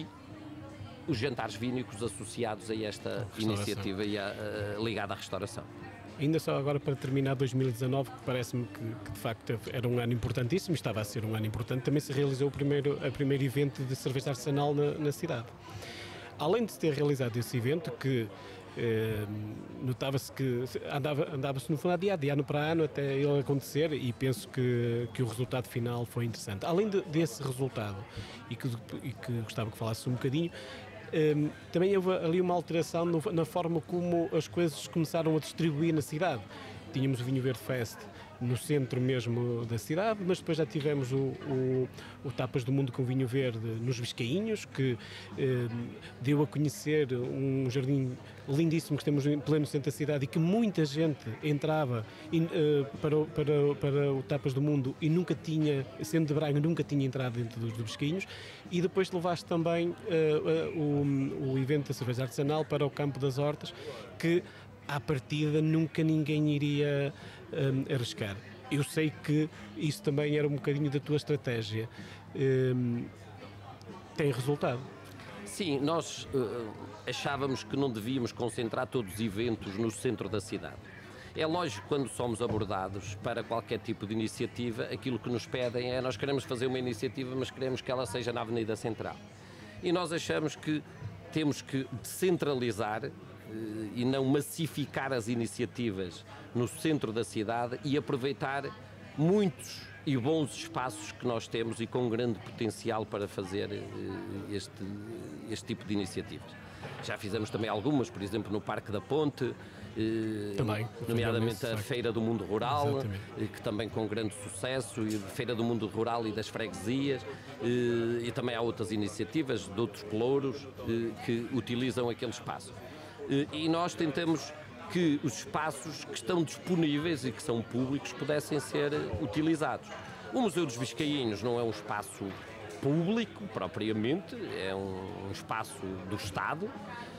S2: os jantares vínicos associados a esta iniciativa e a, a, ligada à restauração.
S1: Ainda só agora para terminar dois mil e dezanove, que parece-me que, que de facto era um ano importantíssimo, estava a ser um ano importante, também se realizou o primeiro, o primeiro evento de cerveja artesanal na, na cidade. Além de se ter realizado esse evento, que eh, notava-se que andava, andava-se no fundo a dia a dia, ano para ano, até ele acontecer, e penso que, que o resultado final foi interessante. Além de, desse resultado, e que, e que gostava que falasse um bocadinho, Um, também houve ali uma alteração no, na forma como as coisas começaram a distribuir na cidade. Tínhamos o Vinho Verde Fest no centro mesmo da cidade, mas depois já tivemos o, o, o Tapas do Mundo com Vinho Verde nos Biscainhos, que eh, deu a conhecer um jardim lindíssimo que temos em pleno centro da cidade e que muita gente entrava in, eh, para, o, para, para o Tapas do Mundo e nunca tinha, sendo de Braga, nunca tinha entrado dentro dos, dos Biscainhos. E depois levaste também eh, o, o evento da cerveja artesanal para o Campo das Hortas, que à partida nunca ninguém iria um, arriscar. Eu sei que isso também era um bocadinho da tua estratégia. Um, tem resultado?
S2: Sim, nós uh, achávamos que não devíamos concentrar todos os eventos no centro da cidade. É lógico que quando somos abordados para qualquer tipo de iniciativa, aquilo que nos pedem é nós queremos fazer uma iniciativa, mas queremos que ela seja na Avenida Central. E nós achamos que temos que descentralizar e não massificar as iniciativas no centro da cidade e aproveitar muitos e bons espaços que nós temos e com grande potencial para fazer este, este tipo de iniciativas. Já fizemos também algumas, por exemplo, no Parque da Ponte,
S1: também,
S2: nomeadamente a Feira do Mundo Rural,
S1: exatamente,
S2: que também com grande sucesso, e a Feira do Mundo Rural e das freguesias, e também há outras iniciativas de outros pelouros que utilizam aquele espaço. E nós tentamos que os espaços que estão disponíveis e que são públicos pudessem ser utilizados. O Museu dos Biscainhos não é um espaço público propriamente, é um espaço do Estado,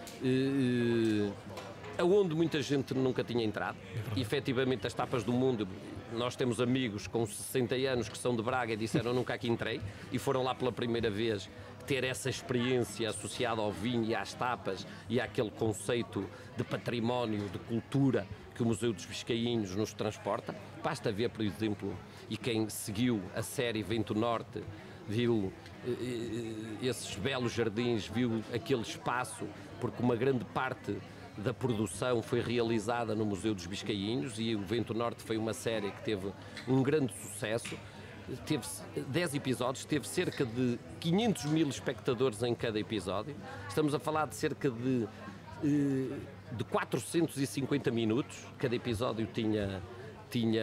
S2: eh, onde muita gente nunca tinha entrado. E, efetivamente, as Tapas do Mundo, nós temos amigos com sessenta anos que são de Braga e disseram nunca aqui entrei e foram lá pela primeira vez ter essa experiência associada ao vinho e às tapas e àquele conceito de património, de cultura que o Museu dos Biscainhos nos transporta. Basta ver, por exemplo, e quem seguiu a série Vento Norte viu eh, esses belos jardins, viu aquele espaço, porque uma grande parte da produção foi realizada no Museu dos Biscainhos e o Vento Norte foi uma série que teve um grande sucesso. Teve dez episódios, teve cerca de quinhentos mil espectadores em cada episódio. Estamos a falar de cerca de, de quatrocentos e cinquenta minutos. Cada episódio tinha, tinha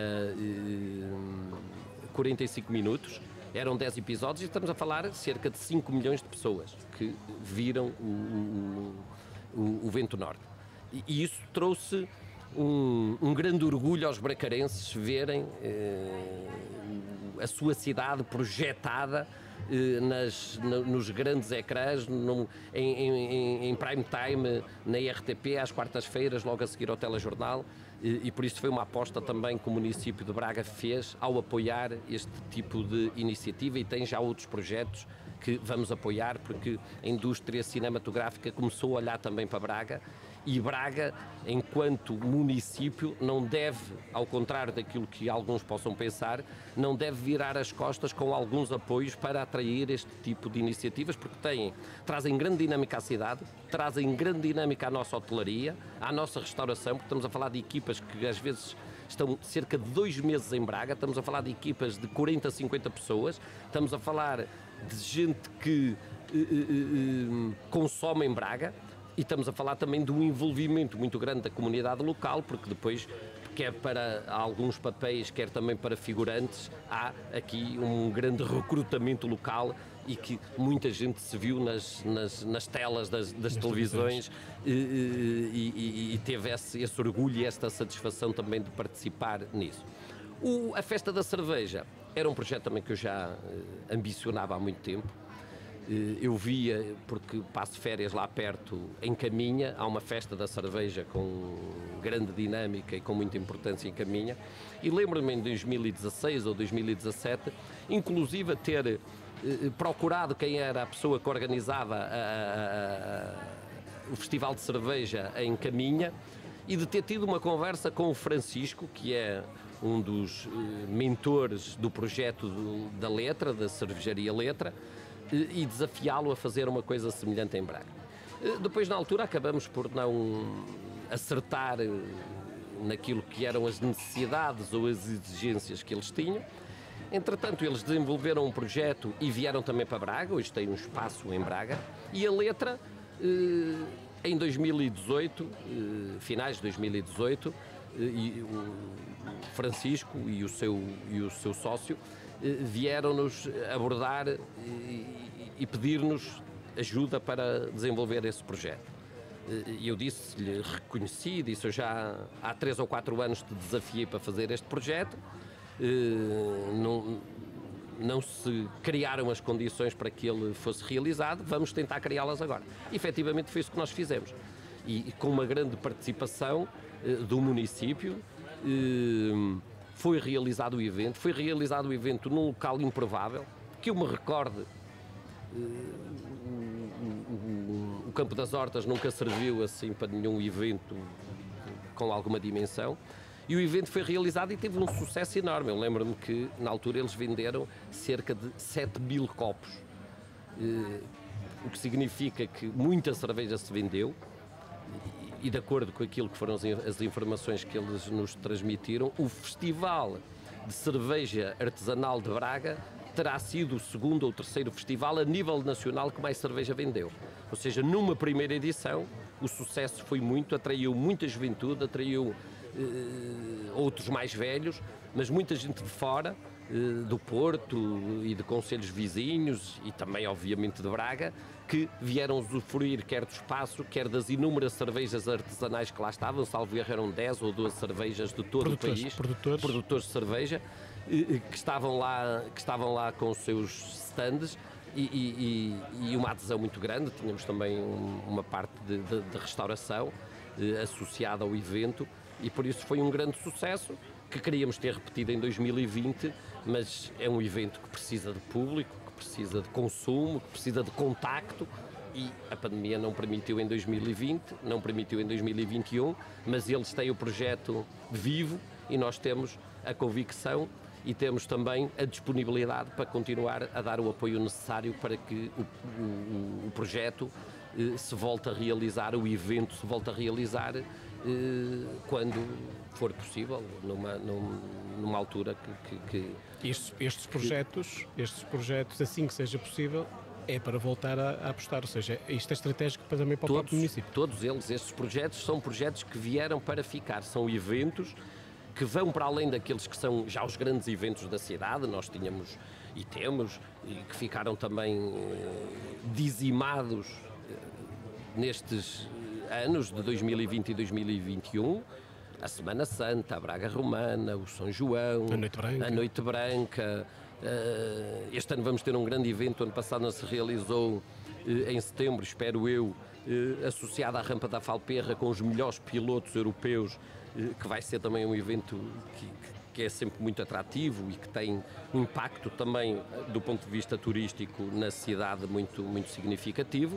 S2: quarenta e cinco minutos. Eram dez episódios e estamos a falar de cerca de cinco milhões de pessoas que viram o, o, o Vento Norte. E isso trouxe um, um grande orgulho aos bracarenses verem eh, a sua cidade projetada nas, nos grandes ecrãs, no, em, em, em prime time, na R T P, às quartas-feiras, logo a seguir ao telejornal, e, e por isso foi uma aposta também que o município de Braga fez ao apoiar este tipo de iniciativa, e tem já outros projetos que vamos apoiar, porque a indústria cinematográfica começou a olhar também para Braga, e Braga, enquanto município, não deve, ao contrário daquilo que alguns possam pensar, não deve virar as costas com alguns apoios para atrair este tipo de iniciativas, porque têm, trazem grande dinâmica à cidade, trazem grande dinâmica à nossa hotelaria, à nossa restauração, porque estamos a falar de equipas que às vezes estão cerca de dois meses em Braga, estamos a falar de equipas de quarenta, cinquenta pessoas, estamos a falar de gente que uh, uh, uh, consome em Braga, e estamos a falar também de um envolvimento muito grande da comunidade local, porque depois, quer para alguns papéis, quer também para figurantes, há aqui um grande recrutamento local, e que muita gente se viu nas, nas, nas telas das, das televisões e, e, e, e teve esse, esse orgulho e esta satisfação também de participar nisso. O, a Festa da Cerveja era um projeto também que eu já eh, ambicionava há muito tempo. Eu via, porque passo férias lá perto, em Caminha, há uma festa da cerveja com grande dinâmica e com muita importância em Caminha, e lembro-me em dois mil e dezasseis ou dois mil e dezassete, inclusive a ter eh, procurado quem era a pessoa que organizava a, a, a, o Festival de Cerveja em Caminha, e de ter tido uma conversa com o Francisco, que é um dos eh, mentores do projeto do, da Letra, da Cervejaria Letra, e desafiá-lo a fazer uma coisa semelhante em Braga. Depois, na altura, acabamos por não acertar naquilo que eram as necessidades ou as exigências que eles tinham. Entretanto, eles desenvolveram um projeto e vieram também para Braga, hoje tem um espaço em Braga, e a Letra, em dois mil e dezoito, finais de dois mil e dezoito, e o Francisco e o seu, e o seu sócio vieram-nos abordar e, e pedir-nos ajuda para desenvolver esse projeto. E eu disse-lhe, reconheci, disse eu já há três ou quatro anos te desafiei para fazer este projeto, não, não se criaram as condições para que ele fosse realizado, vamos tentar criá-las agora. E, efetivamente foi isso que nós fizemos, e, e com uma grande participação do município. Foi realizado o evento, foi realizado o evento num local improvável, que eu me recorde, uh, o, o, o Campo das Hortas nunca serviu assim para nenhum evento com alguma dimensão, e o evento foi realizado e teve um sucesso enorme. Eu lembro-me que na altura eles venderam cerca de sete mil copos, uh, o que significa que muita cerveja se vendeu. E de acordo com aquilo que foram as informações que eles nos transmitiram, o Festival de Cerveja Artesanal de Braga terá sido o segundo ou terceiro festival a nível nacional que mais cerveja vendeu. Ou seja, numa primeira edição, o sucesso foi muito, atraiu muita juventude, atraiu eh, outros mais velhos, mas muita gente de fora, eh, do Porto e de concelhos vizinhos, e também, obviamente, de Braga, que vieram usufruir quer do espaço, quer das inúmeras cervejas artesanais que lá estavam. Salvo erro, eram dez ou doze cervejas de todo
S1: produtores,
S2: o país,
S1: produtores.
S2: produtores de cerveja, que estavam lá, que estavam lá com os seus stands, e, e, e uma adesão muito grande. Tínhamos também uma parte de, de, de restauração eh, associada ao evento, e por isso foi um grande sucesso, que queríamos ter repetido em dois mil e vinte, mas é um evento que precisa de público, precisa de consumo, precisa de contacto, e a pandemia não permitiu em dois mil e vinte, não permitiu em dois mil e vinte e um, mas eles têm o projeto vivo e nós temos a convicção e temos também a disponibilidade para continuar a dar o apoio necessário para que o, o, o projeto eh, se volte a realizar, o evento se volte a realizar eh, quando for possível, numa, numa, numa altura que... que, que
S1: estes, estes projetos, estes projetos, assim que seja possível, é para voltar a, a apostar, ou seja, isto é estratégico para, também para
S2: todos,
S1: o próprio município.
S2: Todos eles, estes projetos, são projetos que vieram para ficar, são eventos que vão para além daqueles que são já os grandes eventos da cidade. Nós tínhamos e temos, e que ficaram também eh, dizimados eh, nestes anos de dois mil e vinte e dois mil e vinte e um, a Semana Santa, a Braga Romana, o São João,
S1: a Noite Branca,
S2: a Noite Branca Este ano vamos ter um grande evento, ano passado não se realizou em setembro, espero eu, associado à Rampa da Falperra com os melhores pilotos europeus, que vai ser também um evento que, que é sempre muito atrativo e que tem um impacto também do ponto de vista turístico na cidade muito, muito significativo.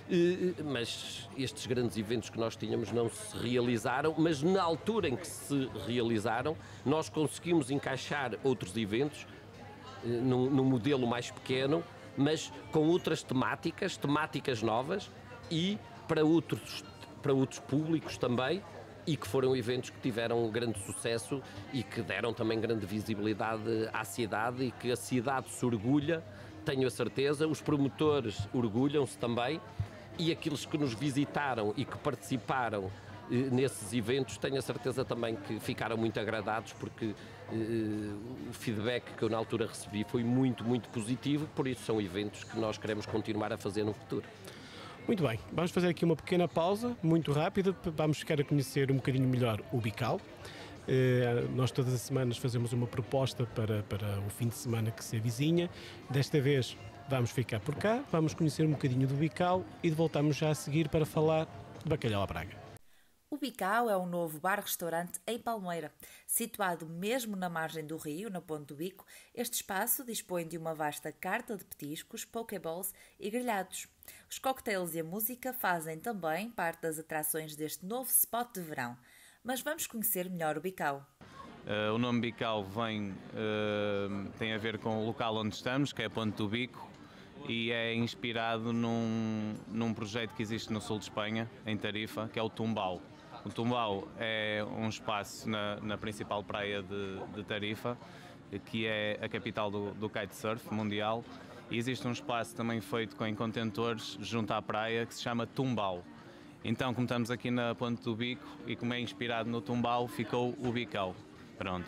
S2: Mas estes grandes eventos que nós tínhamos não se realizaram, mas na altura em que se realizaram, nós conseguimos encaixar outros eventos num, num modelo mais pequeno, mas com outras temáticas, temáticas novas e para outros, para outros públicos também, e que foram eventos que tiveram um grande sucesso e que deram também grande visibilidade à cidade e que a cidade se orgulha, tenho a certeza, os promotores orgulham-se também e aqueles que nos visitaram e que participaram eh, nesses eventos, tenho a certeza também que ficaram muito agradados porque eh, o feedback que eu na altura recebi foi muito, muito positivo, por isso são eventos que nós queremos continuar a fazer no futuro.
S1: Muito bem, vamos fazer aqui uma pequena pausa, muito rápida, vamos ficar a conhecer um bocadinho melhor o Bical. Eh, nós todas as semanas fazemos uma proposta para, para o fim de semana que se avizinha. Desta vez vamos ficar por cá, vamos conhecer um bocadinho do Bical e voltamos já a seguir para falar de Bacalhau à Braga.
S3: O Bical é um novo bar-restaurante em Palmeira. Situado mesmo na margem do rio, na Ponte do Bico, este espaço dispõe de uma vasta carta de petiscos, pokeballs e grelhados. Os cocktails e a música fazem também parte das atrações deste novo spot de verão. Mas vamos conhecer melhor o Bical.
S4: Uh, o nome Bical vem, uh, tem a ver com o local onde estamos, que é a Ponte do Bico, e é inspirado num, num projeto que existe no sul de Espanha, em Tarifa, que é o Tumbao. O Tumbao é um espaço na, na principal praia de, de Tarifa, que é a capital do, do kitesurf mundial, e existe um espaço também feito com, em contentores junto à praia que se chama Tumbao. Então, como estamos aqui na Ponte do Bico e como é inspirado no Tumbao, ficou o Bical. Pronto.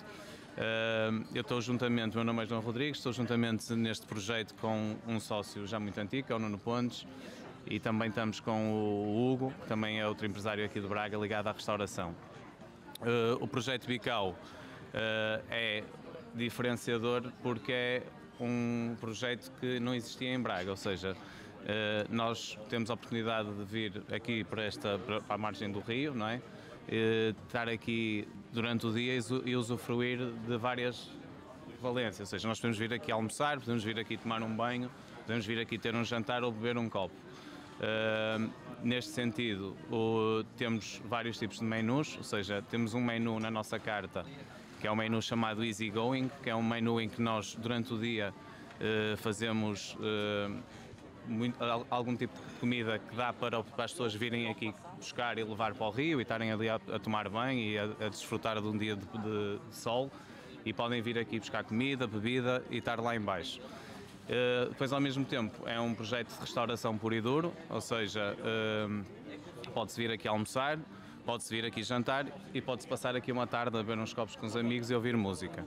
S4: Uh, eu estou juntamente, o meu nome é João Rodrigues, estou juntamente neste projeto com um sócio já muito antigo, que é o Nuno Pontes, e também estamos com o Hugo, que também é outro empresário aqui de Braga ligado à restauração. Uh, o projeto Bical uh, é diferenciador porque é um projeto que não existia em Braga, ou seja, uh, nós temos a oportunidade de vir aqui para, esta, para a margem do rio, não é? Uh, estar aqui durante o dia e usufruir de várias valências, ou seja, nós podemos vir aqui almoçar, podemos vir aqui tomar um banho, podemos vir aqui ter um jantar ou beber um copo. Uh, neste sentido, o, temos vários tipos de menus, ou seja, temos um menu na nossa carta, que é um menu chamado Easy Going, que é um menu em que nós, durante o dia, uh, fazemos uh, muito, algum tipo de comida que dá para, para as pessoas virem aqui buscar e levar para o rio e estarem ali a, a tomar banho e a, a desfrutar de um dia de, de, de sol, e podem vir aqui buscar comida, bebida e estar lá em baixo. Uh, depois, ao mesmo tempo, é um projeto de restauração puro e duro, ou seja, uh, pode-se vir aqui almoçar, pode-se vir aqui jantar e pode-se passar aqui uma tarde a beber uns copos com os amigos e ouvir música.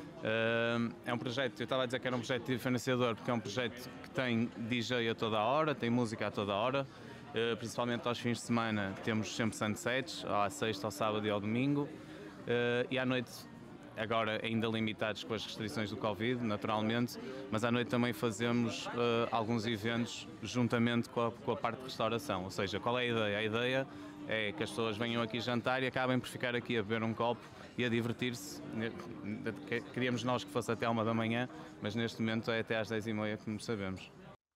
S4: Uh, é um projeto, eu estava a dizer que era um projeto diferenciador porque é um projeto que tem D J a toda a hora, tem música a toda a hora, uh, principalmente aos fins de semana temos sempre sunsets, à sexta, ao sábado e ao domingo, uh, e à noite, agora ainda limitados com as restrições do Covid, naturalmente, mas à noite também fazemos uh, alguns eventos juntamente com a, com a parte de restauração. Ou seja, qual é a ideia? A ideia é que as pessoas venham aqui jantar e acabem por ficar aqui a beber um copo e a divertir-se. Queríamos nós que fosse até uma da manhã, mas neste momento é até às dez e meia, como sabemos.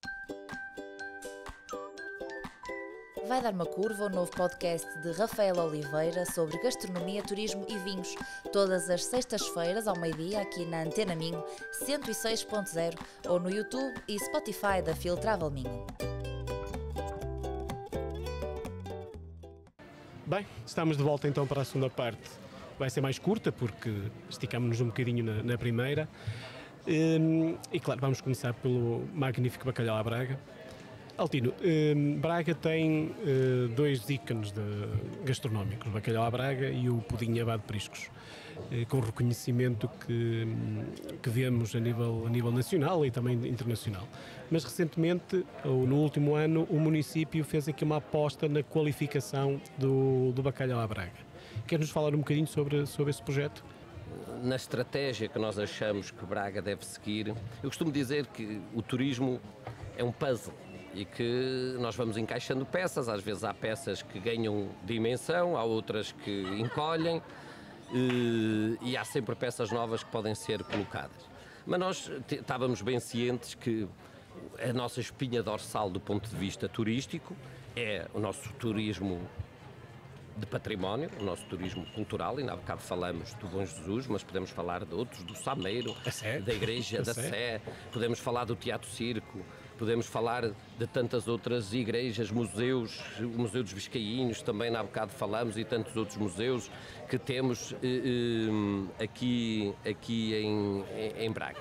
S3: Vai dar uma curva o novo podcast de Rafael Oliveira sobre gastronomia, turismo e vinhos, todas as sextas-feiras ao meio-dia aqui na Antena Minho cento e seis ponto zero ou no YouTube e Spotify da Feel Travel Minho.
S1: Bem, estamos de volta então para a segunda parte. Vai ser mais curta porque esticamos-nos um bocadinho na, na primeira. E, e claro, vamos começar pelo magnífico Bacalhau à Braga. Altino, eh, Braga tem eh, dois ícones de, gastronómicos, o Bacalhau à Braga e o Pudim Abade Priscos, eh, com reconhecimento que, que vemos a nível, a nível nacional e também internacional. Mas recentemente, ou no último ano, o município fez aqui uma aposta na qualificação do, do Bacalhau à Braga. Quer-nos falar um bocadinho sobre, sobre esse projeto?
S2: na estratégia que nós achamos que Braga deve seguir. Eu costumo dizer que o turismo é um puzzle e que nós vamos encaixando peças. Às vezes há peças que ganham dimensão, há outras que encolhem e há sempre peças novas que podem ser colocadas. Mas nós estávamos bem cientes que a nossa espinha dorsal do ponto de vista turístico é o nosso turismo de património, o nosso turismo cultural. Ainda há bocado falamos do Bom Jesus, mas podemos falar de outros, do Sameiro, da Igreja da Sé, podemos falar do Teatro Circo, podemos falar de tantas outras igrejas, museus, o Museu dos Biscainhos, também há bocado falamos, e tantos outros museus que temos eh, eh, aqui, aqui em, em Braga.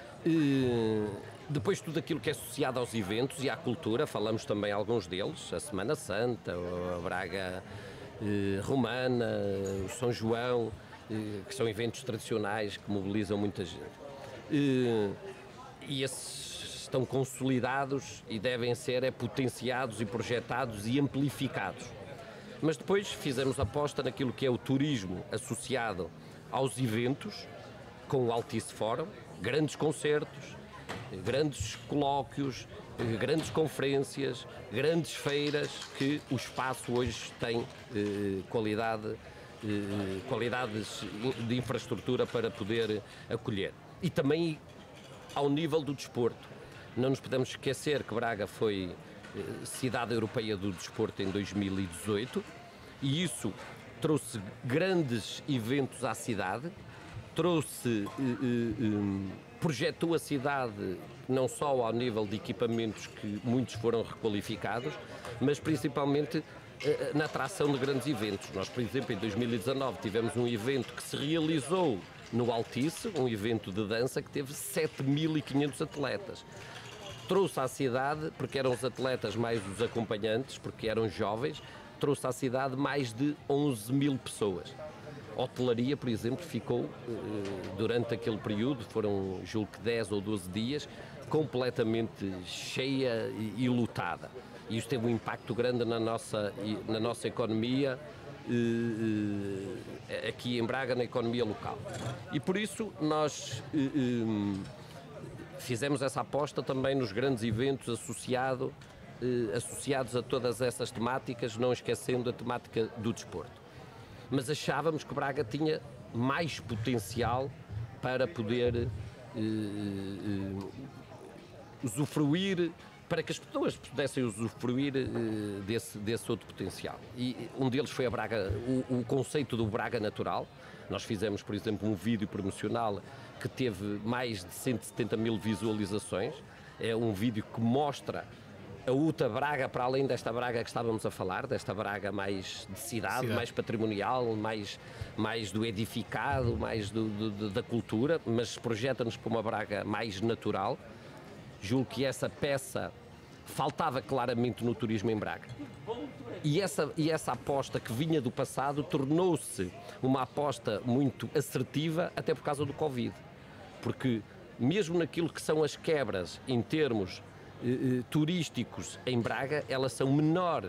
S2: Eh, depois tudo aquilo que é associado aos eventos e à cultura, falamos também alguns deles, a Semana Santa, a Braga eh, Romana, o São João, eh, que são eventos tradicionais que mobilizam muita gente. Eh, e esses estão consolidados e devem ser é, potenciados e projetados e amplificados. Mas depois fizemos aposta naquilo que é o turismo associado aos eventos, com o Altice Fórum, grandes concertos, grandes colóquios, grandes conferências, grandes feiras, que o espaço hoje tem eh, qualidade, eh, qualidades de infraestrutura para poder acolher. E também ao nível do desporto. Não nos podemos esquecer que Braga foi eh, cidade europeia do desporto em dois mil e dezoito e isso trouxe grandes eventos à cidade, trouxe, eh, eh, projetou a cidade não só ao nível de equipamentos que muitos foram requalificados, mas principalmente eh, na atração de grandes eventos. Nós, por exemplo, em dois mil e dezanove tivemos um evento que se realizou no Altice, um evento de dança que teve sete mil e quinhentos atletas. Trouxe à cidade, porque eram os atletas mais os acompanhantes, porque eram jovens, trouxe à cidade mais de onze mil pessoas. A hotelaria, por exemplo, ficou, durante aquele período, foram julgo que dez ou doze dias, completamente cheia e lotada. E isso teve um impacto grande na nossa, na nossa economia, aqui em Braga, na economia local. E por isso nós fizemos essa aposta também nos grandes eventos associado, eh, associados a todas essas temáticas, não esquecendo a temática do desporto. Mas achávamos que Braga tinha mais potencial para poder eh, eh, usufruir, para que as pessoas pudessem usufruir eh, desse, desse outro potencial. E um deles foi a Braga, o, o conceito do Braga natural. Nós fizemos, por exemplo, um vídeo promocional que teve mais de cento e setenta mil visualizações. É um vídeo que mostra a outra Braga, para além desta Braga que estávamos a falar, desta Braga mais de cidade, cidade. mais patrimonial, mais, mais do edificado, mais do, do, da cultura, mas projeta-nos para uma Braga mais natural. Julgo que essa peça faltava claramente no turismo em Braga. E essa, e essa aposta que vinha do passado tornou-se uma aposta muito assertiva, até por causa do Covid. Porque mesmo naquilo que são as quebras em termos eh, turísticos em Braga, elas são menores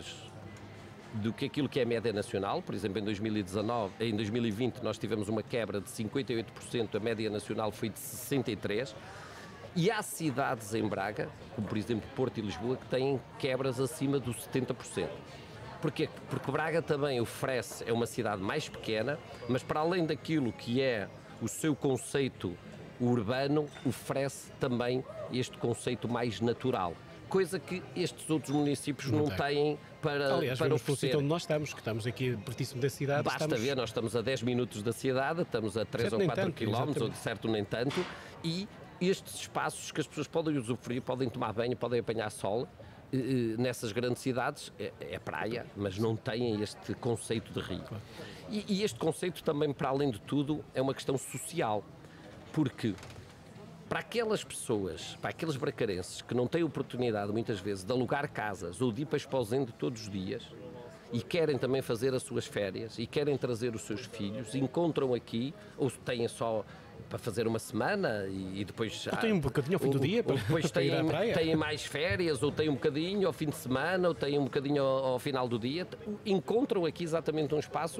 S2: do que aquilo que é a média nacional. Por exemplo, em dois mil e dezanove, em dois mil e vinte nós tivemos uma quebra de cinquenta e oito por cento, a média nacional foi de sessenta e três por cento. E há cidades em Braga, como por exemplo Porto e Lisboa, que têm quebras acima dos setenta por cento. Porquê? Porque Braga também oferece, é uma cidade mais pequena, mas para além daquilo que é o seu conceito urbano, oferece também este conceito mais natural. Coisa que estes outros municípios não, não têm para,
S1: Aliás,
S2: para
S1: oferecer. Aliás, onde nós estamos, que estamos aqui pertíssimo da cidade.
S2: Basta
S1: estamos...
S2: ver, nós estamos a dez minutos da cidade, estamos a três ou quatro quilómetros, ou de certo nem tanto, e estes espaços que as pessoas podem usufruir, podem tomar banho, podem apanhar sol, nessas grandes cidades é, é praia, mas não têm este conceito de rio. E, e este conceito também, para além de tudo, é uma questão social, porque para aquelas pessoas, para aqueles bracarenses que não têm oportunidade muitas vezes de alugar casas ou de ir para Esposende todos os dias e querem também fazer as suas férias e querem trazer os seus filhos, encontram aqui, ou têm só para fazer uma semana e, e depois...
S1: Ou têm um bocadinho ao fim do dia,
S2: ou depois
S1: para ir à praia.
S2: Têm mais férias, ou têm um bocadinho ao fim de semana, ou têm um bocadinho ao, ao final do dia. Encontram aqui exatamente um espaço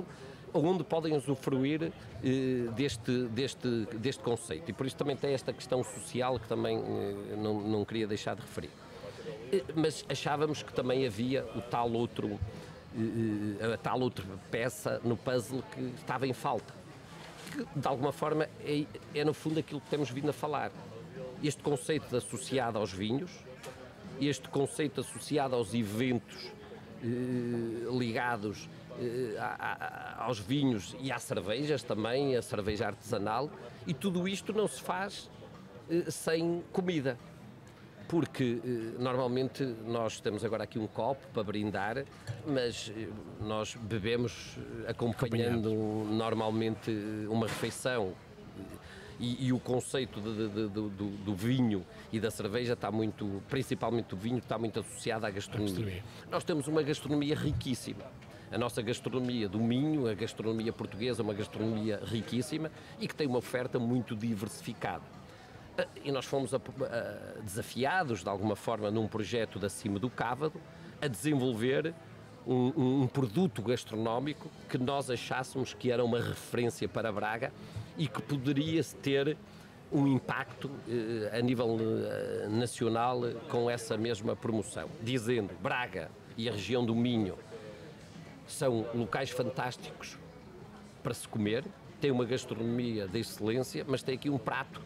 S2: onde podem usufruir eh, deste, deste, deste conceito. E por isso também tem esta questão social que também eh, não, não queria deixar de referir. Eh, mas achávamos que também havia o tal outro, eh, a tal outra peça no puzzle que estava em falta. Que, de alguma forma, é, é no fundo aquilo que temos vindo a falar. Este conceito associado aos vinhos, este conceito associado aos eventos eh, ligados eh, a, a, aos vinhos e às cervejas também, a cerveja artesanal, e tudo isto não se faz eh, sem comida. Porque eh, normalmente nós temos agora aqui um copo para brindar, mas eh, nós bebemos acompanhando normalmente uma refeição. E, e o conceito de, de, de, do, do vinho e da cerveja está muito, principalmente o vinho, está muito associado à gastronomia. gastronomia. Nós temos uma gastronomia riquíssima. A nossa gastronomia do Minho, a gastronomia portuguesa, é uma gastronomia riquíssima e que tem uma oferta muito diversificada. E nós fomos a, a, desafiados, de alguma forma, num projeto de Acima do Cávado, a desenvolver um, um produto gastronómico que nós achássemos que era uma referência para Braga e que poderia ter um impacto eh, a nível eh, nacional com essa mesma promoção. Dizendo, Braga e a região do Minho são locais fantásticos para se comer, tem uma gastronomia de excelência, mas tem aqui um prato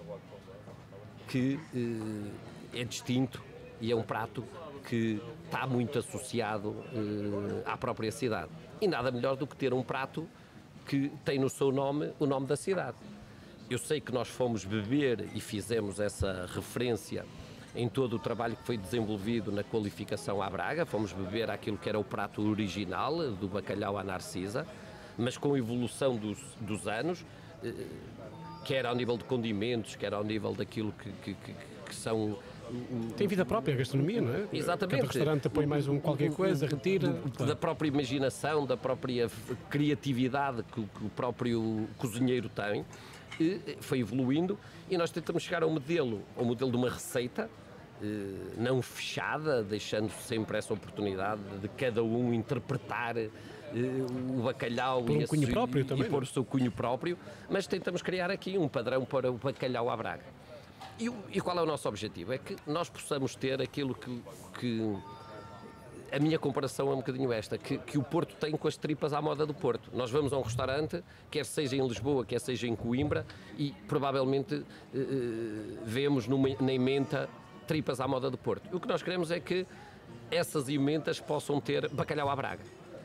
S2: que eh, é distinto e é um prato que está muito associado eh, à própria cidade. E nada melhor do que ter um prato que tem no seu nome o nome da cidade. Eu sei que nós fomos beber e fizemos essa referência em todo o trabalho que foi desenvolvido na qualificação à Braga, fomos beber aquilo que era o prato original do bacalhau à Narcisa, mas com a evolução dos, dos anos, eh, quer ao nível de condimentos, quer ao nível daquilo que, que, que, que são...
S1: Tem vida própria a gastronomia, não é?
S2: Exatamente.
S1: Cada restaurante põe mais um qualquer coisa, retira...
S2: Do, da própria imaginação, da própria criatividade que, que o próprio cozinheiro tem, foi evoluindo e nós tentamos chegar ao modelo, ao modelo de uma receita não fechada, deixando sempre essa oportunidade de cada um interpretar o bacalhau
S1: por um
S2: e,
S1: cunho
S2: a,
S1: próprio
S2: e,
S1: também,
S2: e pôr o seu cunho próprio, mas tentamos criar aqui um padrão para o bacalhau à Braga. E, e qual é o nosso objetivo? É que nós possamos ter aquilo que, que a minha comparação é um bocadinho esta, que, que o Porto tem com as tripas à moda do Porto. Nós vamos a um restaurante, quer seja em Lisboa, quer seja em Coimbra, e provavelmente eh, vemos numa, na emenda tripas à moda do Porto. O que nós queremos é que essas emendas possam ter bacalhau à Braga.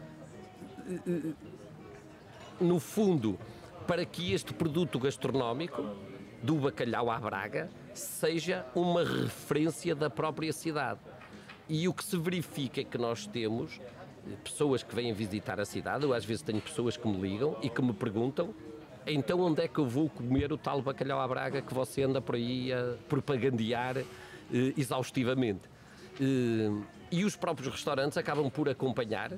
S2: No fundo, para que este produto gastronómico do bacalhau à Braga seja uma referência da própria cidade. E o que se verifica é que nós temos pessoas que vêm visitar a cidade, eu às vezes tenho pessoas que me ligam e que me perguntam, então onde é que eu vou comer o tal bacalhau à Braga que você anda por aí a propagandear eh, exaustivamente? Eh, e os próprios restaurantes acabam por acompanhar.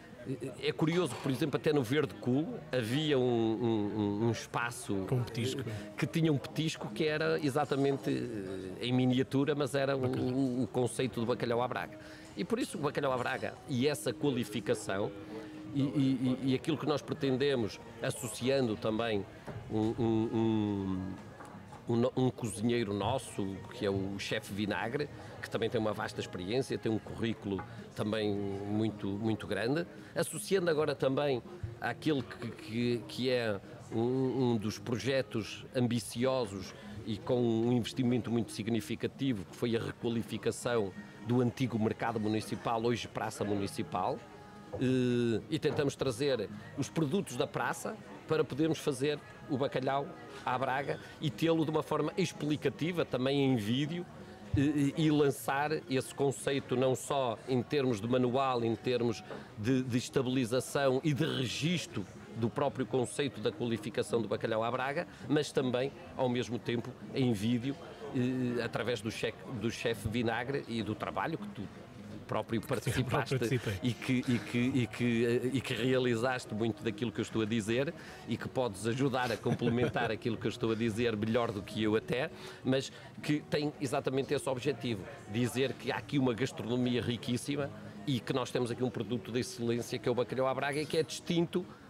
S2: É curioso, por exemplo, até no Verde Cool havia um, um, um espaço
S1: com petisco.
S2: que tinha um petisco que era exatamente em miniatura, mas era o, o, o conceito do bacalhau à Braga. E por isso o bacalhau à Braga e essa qualificação e, e, e aquilo que nós pretendemos, associando também um, um, um, um, um cozinheiro nosso, que é o chefe Vinagre, que também tem uma vasta experiência, tem um currículo também muito, muito grande, associando agora também àquele que, que, que é um, um dos projetos ambiciosos e com um investimento muito significativo, que foi a requalificação do antigo mercado municipal, hoje Praça Municipal, e, e tentamos trazer os produtos da praça para podermos fazer o bacalhau à Braga e tê-lo de uma forma explicativa, também em vídeo, E, e lançar esse conceito não só em termos de manual, em termos de, de estabilização e de registro do próprio conceito da qualificação do bacalhau à Braga, mas também, ao mesmo tempo, em vídeo, eh, através do chefe, do chefe Vinagre e do trabalho que tu próprio participaste e que, e, que, e, que, e que realizaste muito daquilo que eu estou a dizer e que podes ajudar a complementar aquilo que eu estou a dizer melhor do que eu até, mas que tem exatamente esse objetivo, dizer que há aqui uma gastronomia riquíssima e que nós temos aqui um produto de excelência que é o bacalhau à Braga e que é distinto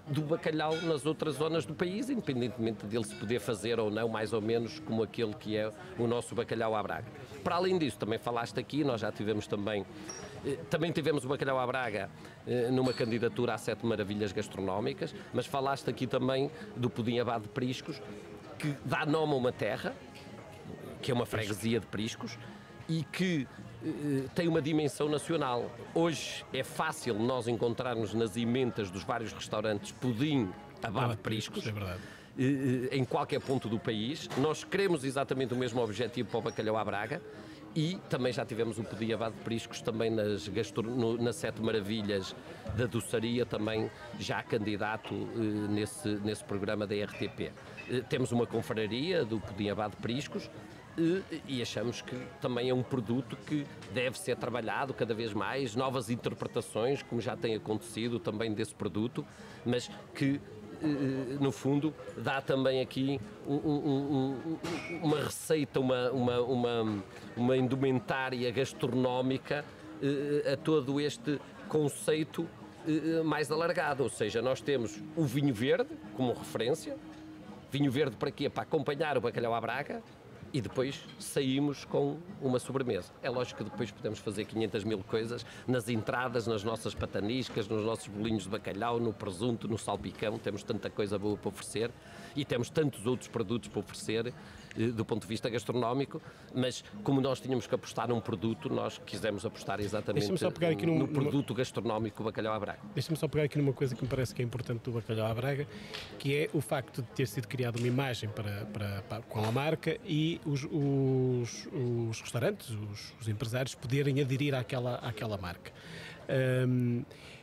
S2: do bacalhau nas outras zonas do país, independentemente dele se poder fazer ou não, mais ou menos como aquele que é o nosso bacalhau à Braga. Para além disso, também falaste aqui, nós já tivemos também, também tivemos o bacalhau à Braga numa candidatura às Sete Maravilhas Gastronómicas, mas falaste aqui também do pudim abado de Priscos, que dá nome a uma terra, que é uma freguesia de Priscos, e que tem uma dimensão nacional. Hoje é fácil nós encontrarmos nas emendas dos vários restaurantes pudim abado de Priscos,
S1: é verdade,
S2: em qualquer ponto do país. Nós queremos exatamente o mesmo objetivo para o bacalhau à Braga e também já tivemos o pudim abado de Priscos também nas, gastro... no, nas Sete Maravilhas da Doçaria, também já candidato eh, nesse, nesse programa da R T P. Eh, temos uma confraria do pudim abado de Priscos, e achamos que também é um produto que deve ser trabalhado cada vez mais, novas interpretações, como já tem acontecido também desse produto, mas que, no fundo, dá também aqui um, um, um, uma receita, uma, uma, uma, uma indumentária gastronómica a todo este conceito mais alargado. Ou seja, nós temos o vinho verde como referência. Vinho verde para quê? Para acompanhar o bacalhau à Braga. E depois saímos com uma sobremesa. É lógico que depois podemos fazer quinhentas mil coisas nas entradas, nas nossas pataniscas, nos nossos bolinhos de bacalhau, no presunto, no salpicão. Temos tanta coisa boa para oferecer e temos tantos outros produtos para oferecer do ponto de vista gastronómico, mas como nós tínhamos que apostar num produto, nós quisemos apostar exatamente
S1: só pegar aqui num,
S2: no produto
S1: numa...
S2: gastronómico do bacalhau à Braga.
S1: Deixa-me só pegar aqui numa coisa que me parece que é importante do bacalhau à Braga, que é o facto de ter sido criada uma imagem para, para, para, com a marca e os, os, os restaurantes, os, os empresários poderem aderir àquela, àquela marca. Um,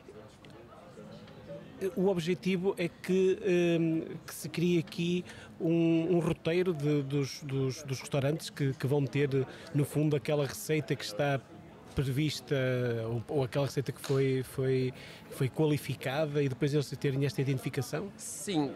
S1: O objetivo é que, um, que se crie aqui um, um roteiro de, dos, dos, dos restaurantes que, que vão ter, no fundo, aquela receita que está prevista ou, ou aquela receita que foi, foi, foi qualificada e depois eles terem esta identificação?
S2: Sim,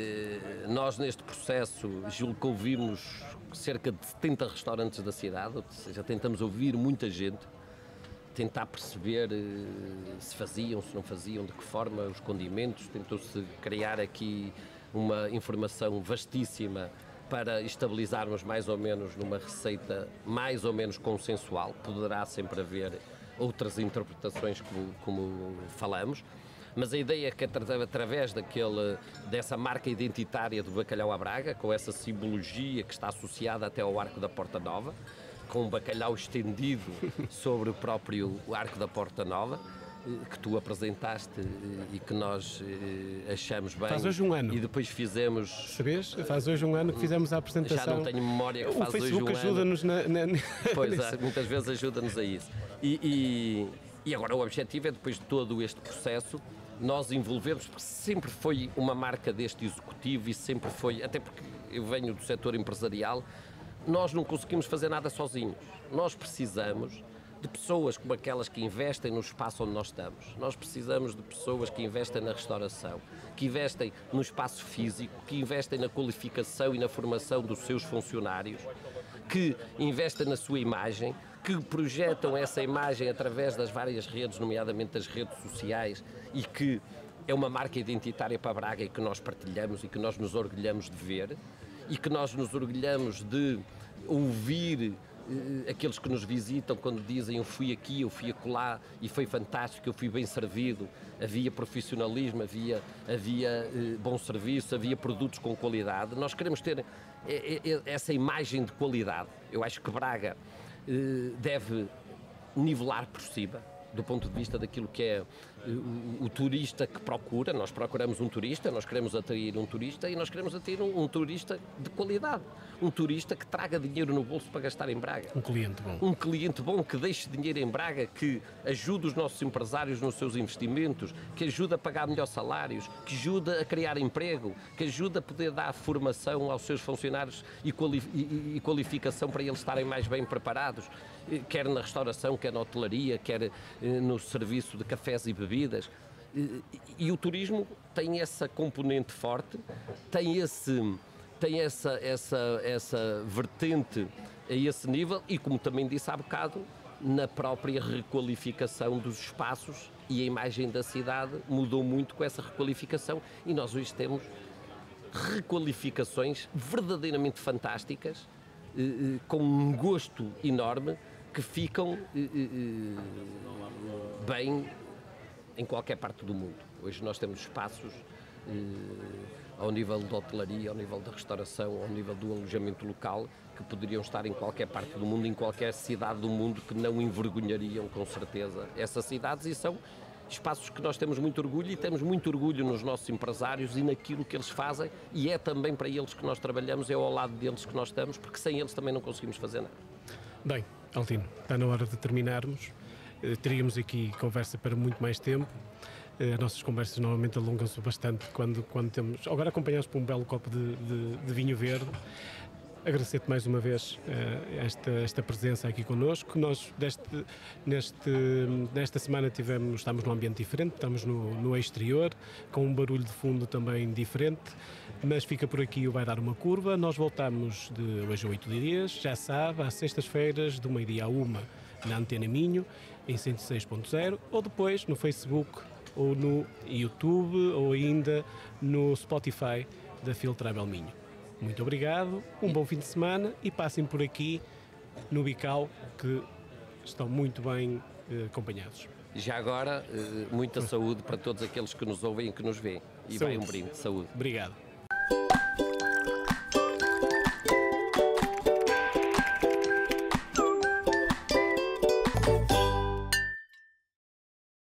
S2: nós neste processo, julgo que ouvimos cerca de setenta restaurantes da cidade, ou seja, tentamos ouvir muita gente, tentar perceber uh, se faziam, se não faziam, de que forma os condimentos, tentou-se criar aqui uma informação vastíssima para estabilizarmos mais ou menos numa receita mais ou menos consensual. Poderá sempre haver outras interpretações como, como falamos, mas a ideia é que através daquele, dessa marca identitária do bacalhau à Braga, com essa simbologia que está associada até ao Arco da Porta Nova, com um bacalhau estendido sobre o próprio Arco da Porta Nova, que tu apresentaste e que nós achamos bem.
S1: Faz hoje um ano.
S2: E depois fizemos...
S1: Sabes? Faz hoje um ano que fizemos a apresentação.
S2: Já não tenho memória que faz
S1: hoje um ano. O Facebook ajuda-nos na... na...
S2: Pois é, muitas vezes ajuda-nos a isso. E, e, e agora o objetivo é, depois de todo este processo, nós envolvemos, porque sempre foi uma marca deste executivo e sempre foi, até porque eu venho do setor empresarial, nós não conseguimos fazer nada sozinhos. Nós precisamos de pessoas como aquelas que investem no espaço onde nós estamos. Nós precisamos de pessoas que investem na restauração, que investem no espaço físico, que investem na qualificação e na formação dos seus funcionários, que investem na sua imagem, que projetam essa imagem através das várias redes, nomeadamente das redes sociais, e que é uma marca identitária para Braga e que nós partilhamos e que nós nos orgulhamos de ver, e que nós nos orgulhamos de ouvir eh, aqueles que nos visitam quando dizem eu fui aqui, eu fui acolá e foi fantástico, eu fui bem servido, havia profissionalismo, havia, havia eh, bom serviço, havia produtos com qualidade. Nós queremos ter eh, eh, essa imagem de qualidade. Eu acho que Braga eh, deve nivelar por cima, do ponto de vista daquilo que é o, o turista que procura. Nós procuramos um turista, nós queremos atrair um turista e nós queremos atrair um, um turista de qualidade, um turista que traga dinheiro no bolso para gastar em Braga.
S1: Um cliente bom.
S2: Um cliente bom que deixe dinheiro em Braga, que ajude os nossos empresários nos seus investimentos, que ajude a pagar melhores salários, que ajude a criar emprego, que ajude a poder dar formação aos seus funcionários e, quali e, e qualificação para eles estarem mais bem preparados, quer na restauração, quer na hotelaria, quer no serviço de cafés e bebidas. E o turismo tem essa componente forte, tem, esse, tem essa, essa, essa vertente a esse nível e, como também disse há bocado,
S5: na própria requalificação dos espaços, e a imagem da cidade mudou muito com essa requalificação, e nós hoje temos requalificações verdadeiramente fantásticas, eh, com um gosto enorme, que ficam eh, eh, bem em qualquer parte do mundo. Hoje nós temos espaços eh, ao nível da hotelaria, ao nível da restauração, ao nível do alojamento local, que poderiam estar em qualquer parte do mundo, em qualquer cidade do mundo, que não envergonhariam, com certeza, essas cidades, e são espaços que nós temos muito orgulho, e temos muito orgulho nos nossos empresários e naquilo que eles fazem, e é também para eles que nós trabalhamos, é ao lado deles que nós estamos, porque sem eles também não conseguimos fazer nada.
S1: Bem, Altino, está na hora de terminarmos. Teríamos aqui conversa para muito mais tempo. As nossas conversas normalmente alongam-se bastante quando, quando temos... Agora acompanhamos por um belo copo de, de, de vinho verde. Agradecer-te mais uma vez uh, esta, esta presença aqui connosco. Nós, deste, neste, nesta semana, tivemos, estamos num ambiente diferente, estamos no, no exterior, com um barulho de fundo também diferente, mas fica por aqui o Vai Dar Uma Curva. Nós voltamos de hoje a oito dias, já sabe, às sextas-feiras, do meio-dia à uma, na Antena Minho, em cento e seis ponto zero, ou depois no Facebook, ou no YouTube, ou ainda no Spotify da Field Travel Minho. Muito obrigado, um bom fim de semana, e passem por aqui no Bical, que estão muito bem eh, acompanhados.
S5: Já agora, eh, muita saúde para todos aqueles que nos ouvem e que nos veem. E vai um brinde. Saúde.
S1: Obrigado.